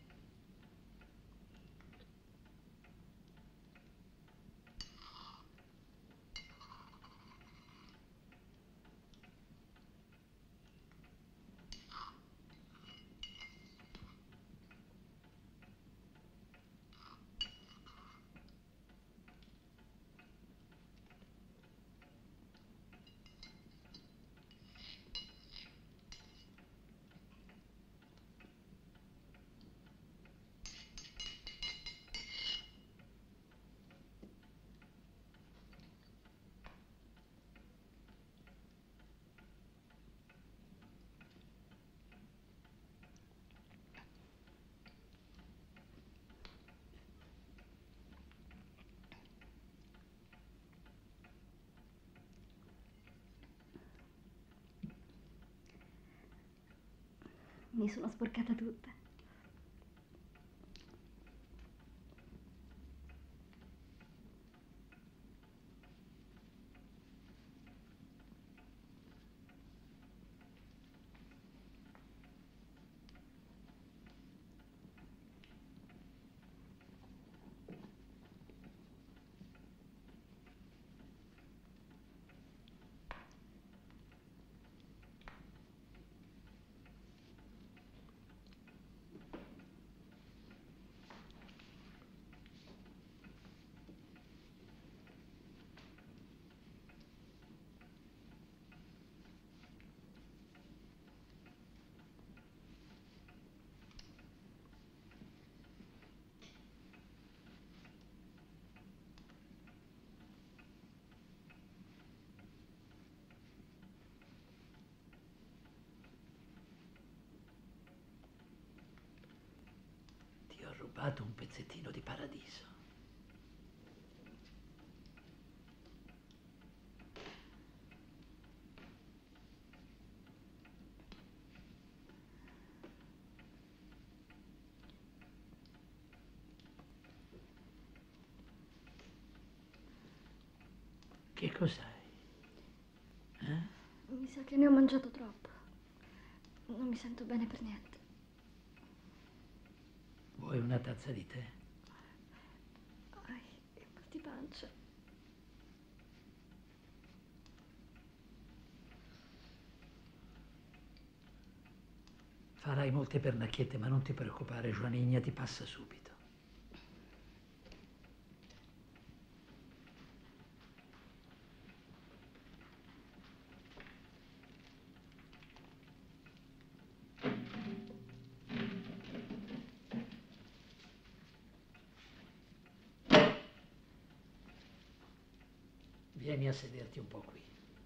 Mi sono sporcata tutta. Ti ho rubato un pezzettino di paradiso. Che cos'hai? Mi sa che ne ho mangiato troppo. Non mi sento bene per niente. Vuoi una tazza di tè? Ai, che mal di pancia. Farai molte pernacchiette, ma non ti preoccupare, Joanigna ti passa subito. Vieni a sederti un po' qui.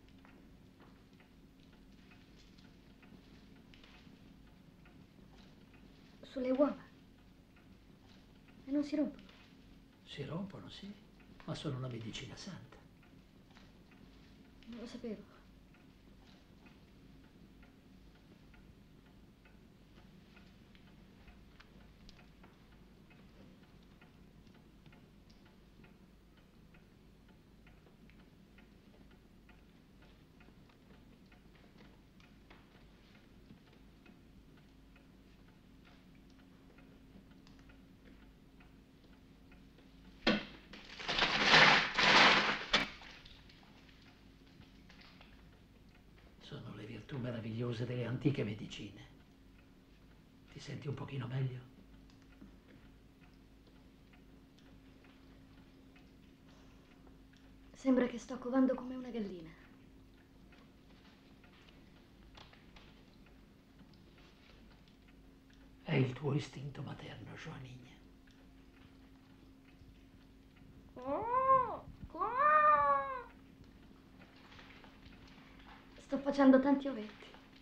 Sulle uova. E non si rompono. Si rompono, sì, ma sono una medicina santa. Non lo sapevo. virtù meravigliose delle antiche medicine. Ti senti un pochino meglio? Sembra che sto covando come una gallina. È il tuo istinto materno, Joanigne. Sto facendo tanti ovetti.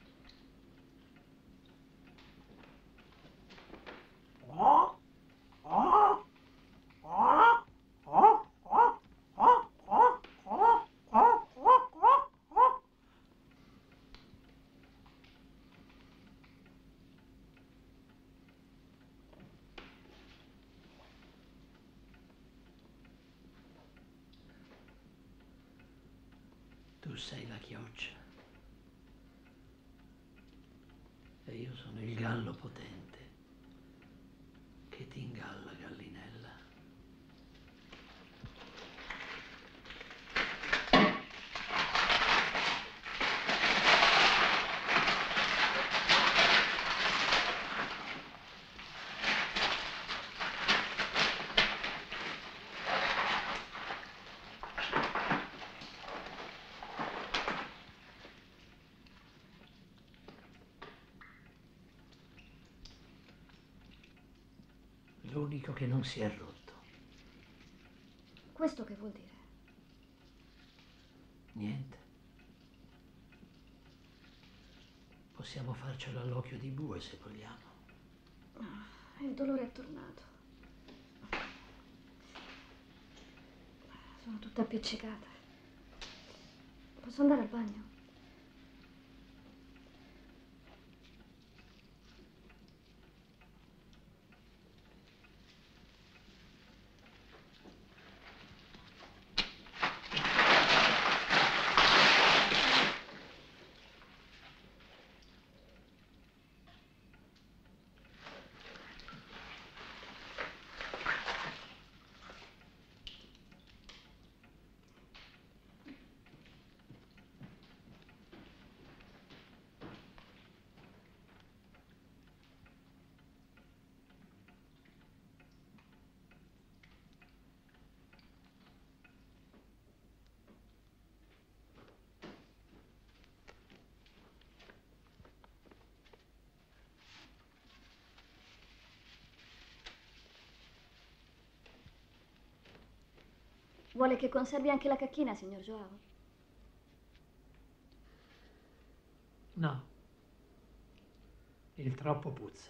Tu sei la chioccia e io sono il gallo potente che ti ingalla, gallinella. L'unico che non si è rotto. Questo che vuol dire? Niente. Possiamo farcelo all'occhio di bue se vogliamo. Il dolore è tornato. Sono tutta appiccicata. Posso andare al bagno? Vuole che conservi anche la cacchina, signor Joao? No. Il troppo puzza.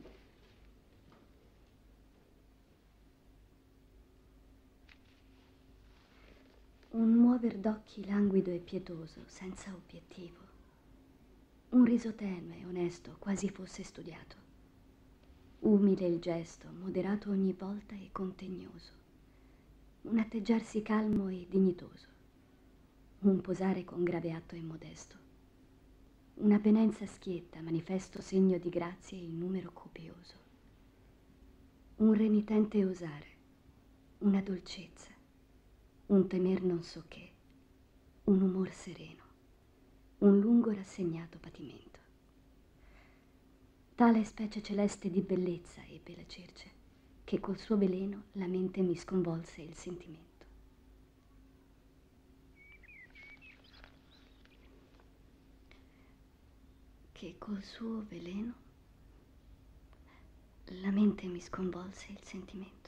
Un muover d'occhi languido e pietoso, senza obiettivo. Un riso tenue, onesto, quasi fosse studiato. Umile il gesto, moderato ogni volta e contegnoso. Un atteggiarsi calmo e dignitoso. Un posare con grave atto e modesto. Una penenza schietta, manifesto segno di grazie in numero copioso. Un renitente osare, una dolcezza, un temer non so che, un umor sereno, un lungo rassegnato patimento. Tale specie celeste di bellezza ebbe la Cerce, che col suo veleno la mente mi sconvolse il sentimento. Che col suo veleno la mente mi sconvolse il sentimento.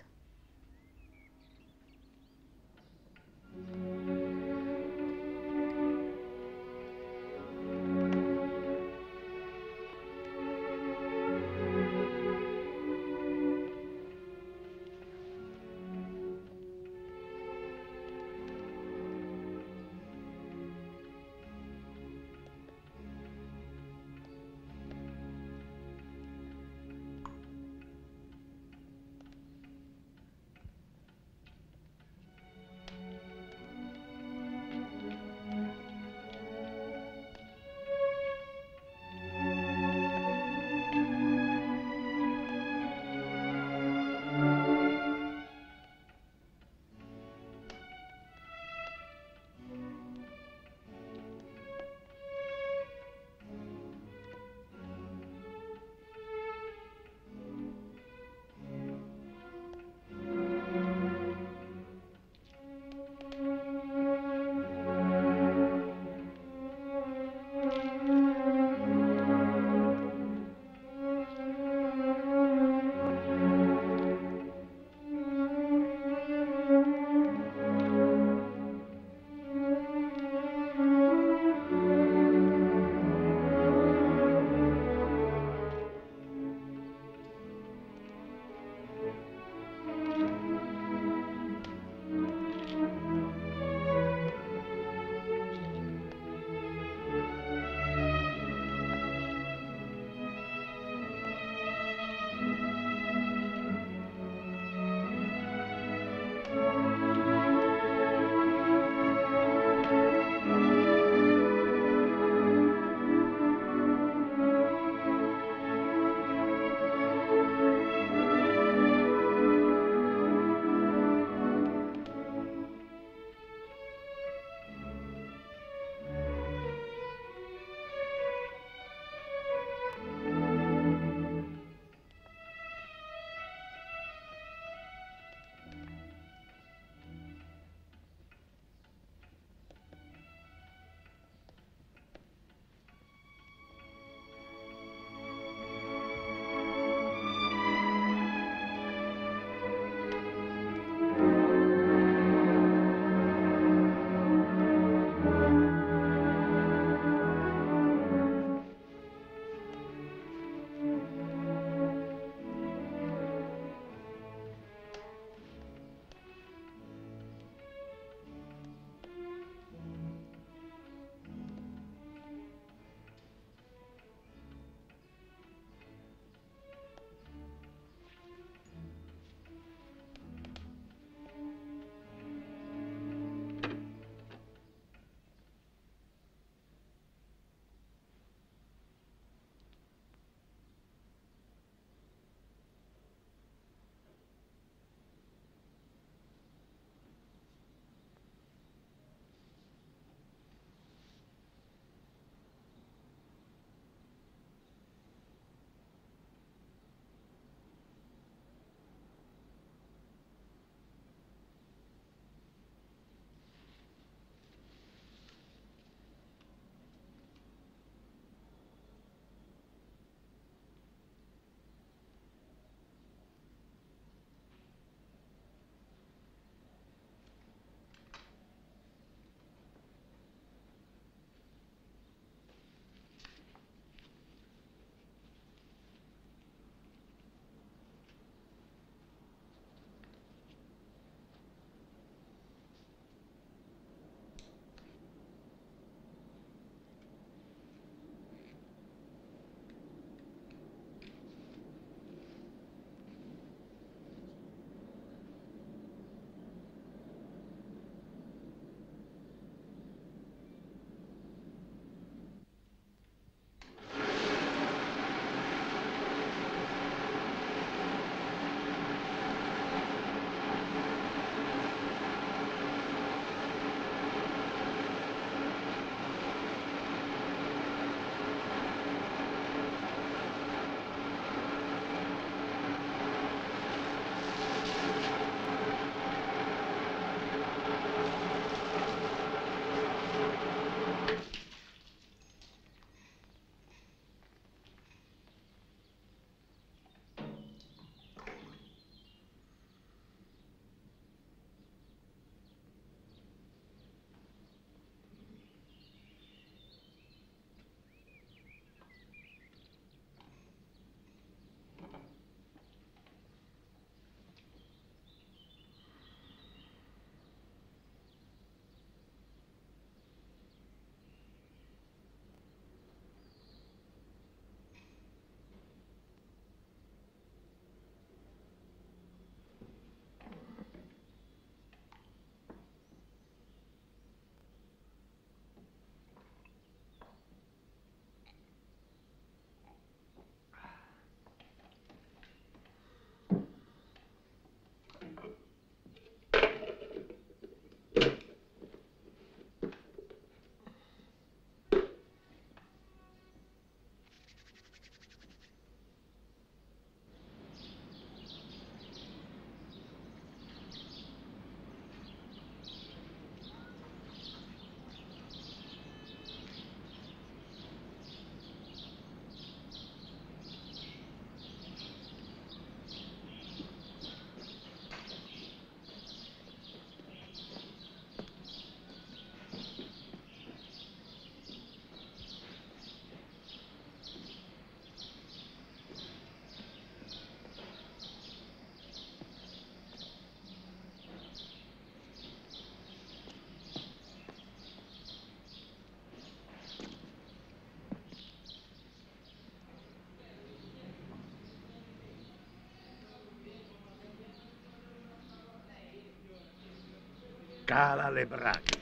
Cala le braghe.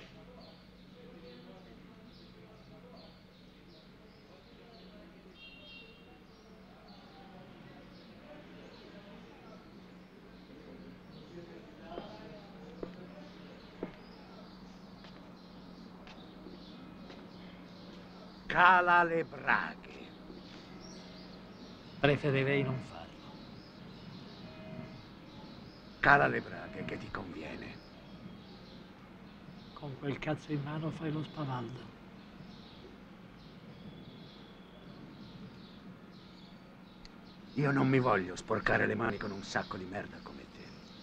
Cala le braghe. Preferirei non farlo. Cala le braghe che ti conviene. Con quel cazzo in mano fai lo spavaldo. Io non mi voglio sporcare le mani con un sacco di merda come te.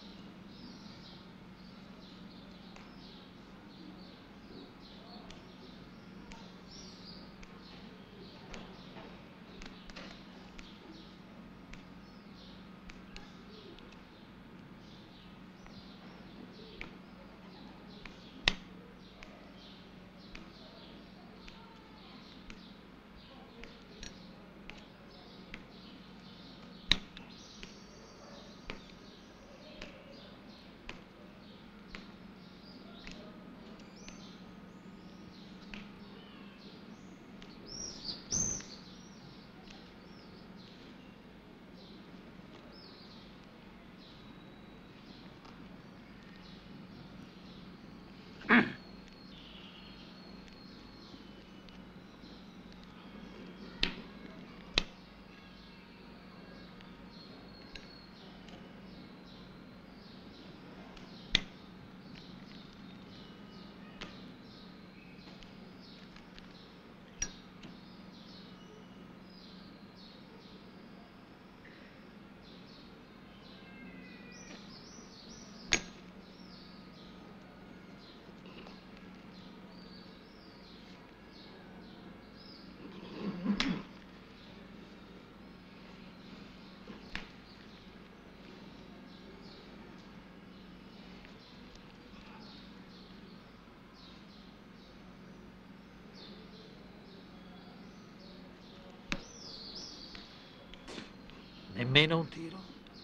Nemmeno un tiro?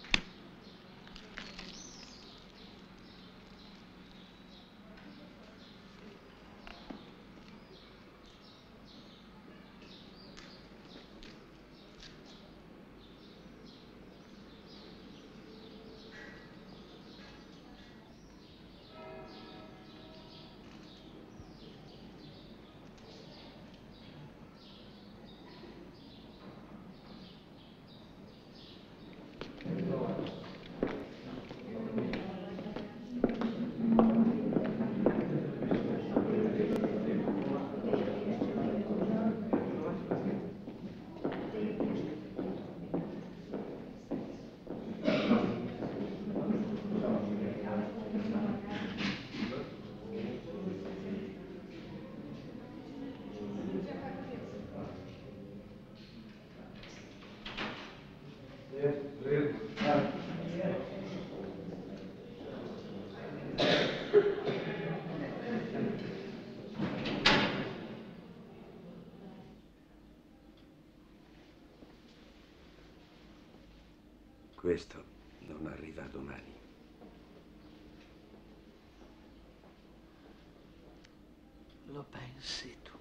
Questo non arriva domani. Lo pensi tu?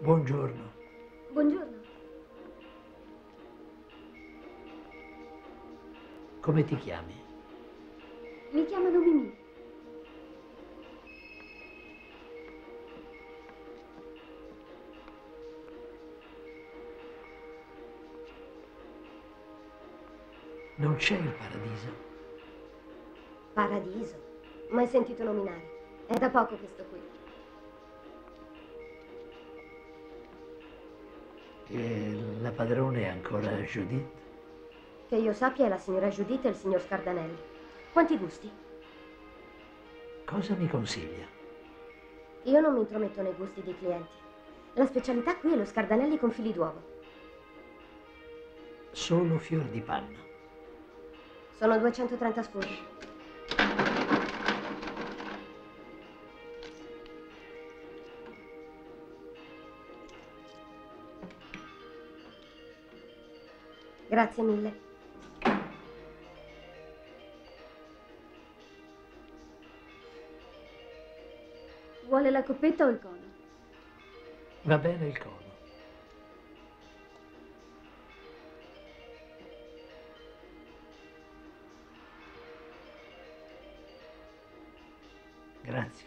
Buongiorno. Buongiorno. Come ti chiami? Mi chiamano Mimì. Non c'è il paradiso. Paradiso? Mai sentito nominare. È da poco che sto qui. E la padrona è ancora Judith? Che io sappia è la signora Giuditta e il signor Scardanelli. Quanti gusti? Cosa mi consiglia? Io non mi intrometto nei gusti dei clienti. La specialità qui è lo Scardanelli con fili d'uovo. Solo fior di panna. Sono 230 scusi. Grazie mille. Vuole la coppetta o il cono? Va bene il cono. Grazie.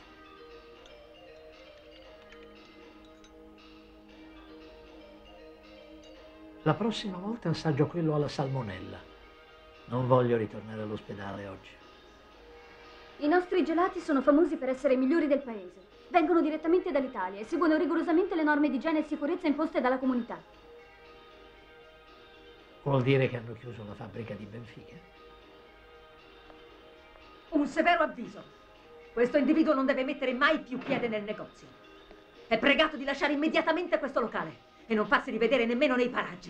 La prossima volta assaggio quello alla salmonella. Non voglio ritornare all'ospedale oggi. I nostri gelati sono famosi per essere i migliori del paese. Vengono direttamente dall'Italia e seguono rigorosamente le norme di igiene e sicurezza imposte dalla comunità. Vuol dire che hanno chiuso la fabbrica di Benfica? Un severo avviso. Questo individuo non deve mettere mai più piede nel negozio. È pregato di lasciare immediatamente questo locale e non farsi rivedere nemmeno nei paraggi.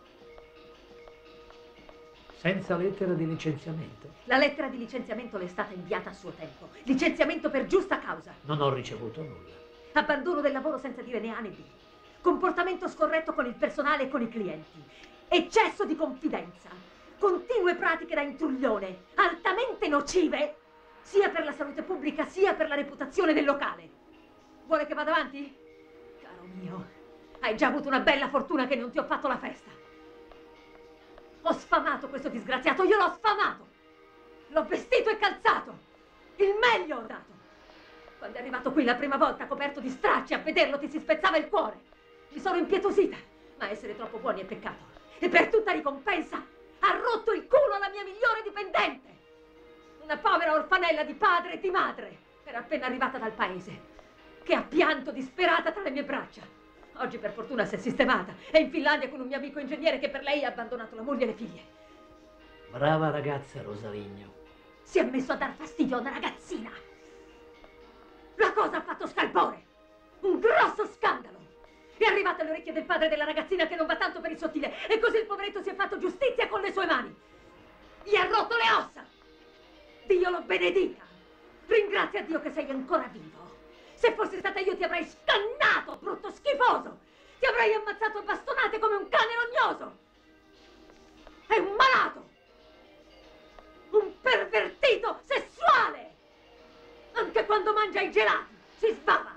Senza lettera di licenziamento? La lettera di licenziamento le è stata inviata a suo tempo. Licenziamento per giusta causa. Non ho ricevuto nulla. Abbandono del lavoro senza dire né A né B. Comportamento scorretto con il personale e con i clienti. Eccesso di confidenza. Continue pratiche da intruglione, altamente nocive, sia per la salute pubblica sia per la reputazione del locale. Vuole che vada avanti? Caro mio, hai già avuto una bella fortuna che non ti ho fatto la festa. Ho sfamato questo disgraziato, io l'ho sfamato. L'ho vestito e calzato. Il meglio ho dato. Quando è arrivato qui la prima volta coperto di stracci, a vederlo ti si spezzava il cuore. Mi sono impietosita, ma essere troppo buoni è peccato. E per tutta ricompensa ha rotto il culo alla mia migliore dipendente. Una povera orfanella di padre e di madre. Era appena arrivata dal paese, che ha pianto disperata tra le mie braccia. Oggi per fortuna si è sistemata. È in Finlandia con un mio amico ingegnere che per lei ha abbandonato la moglie e le figlie. Brava ragazza, Rosaligno. Si è messo a dar fastidio a una ragazzina. La cosa ha fatto scalpore. Un grosso scandalo. È arrivata alle orecchie del padre della ragazzina che non va tanto per il sottile. E così il poveretto si è fatto giustizia con le sue mani. Gli ha rotto le ossa. Dio lo benedica. Ringrazia Dio che sei ancora vivo. Se fossi stata io ti avrei scannato, brutto schifoso. Ti avrei ammazzato a bastonate come un cane rognoso. È un malato. Un pervertito sessuale. Anche quando mangia i gelati si sbava.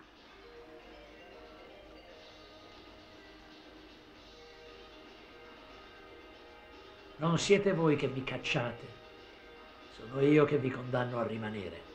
Non siete voi che mi cacciate. Sono io che vi condanno a rimanere.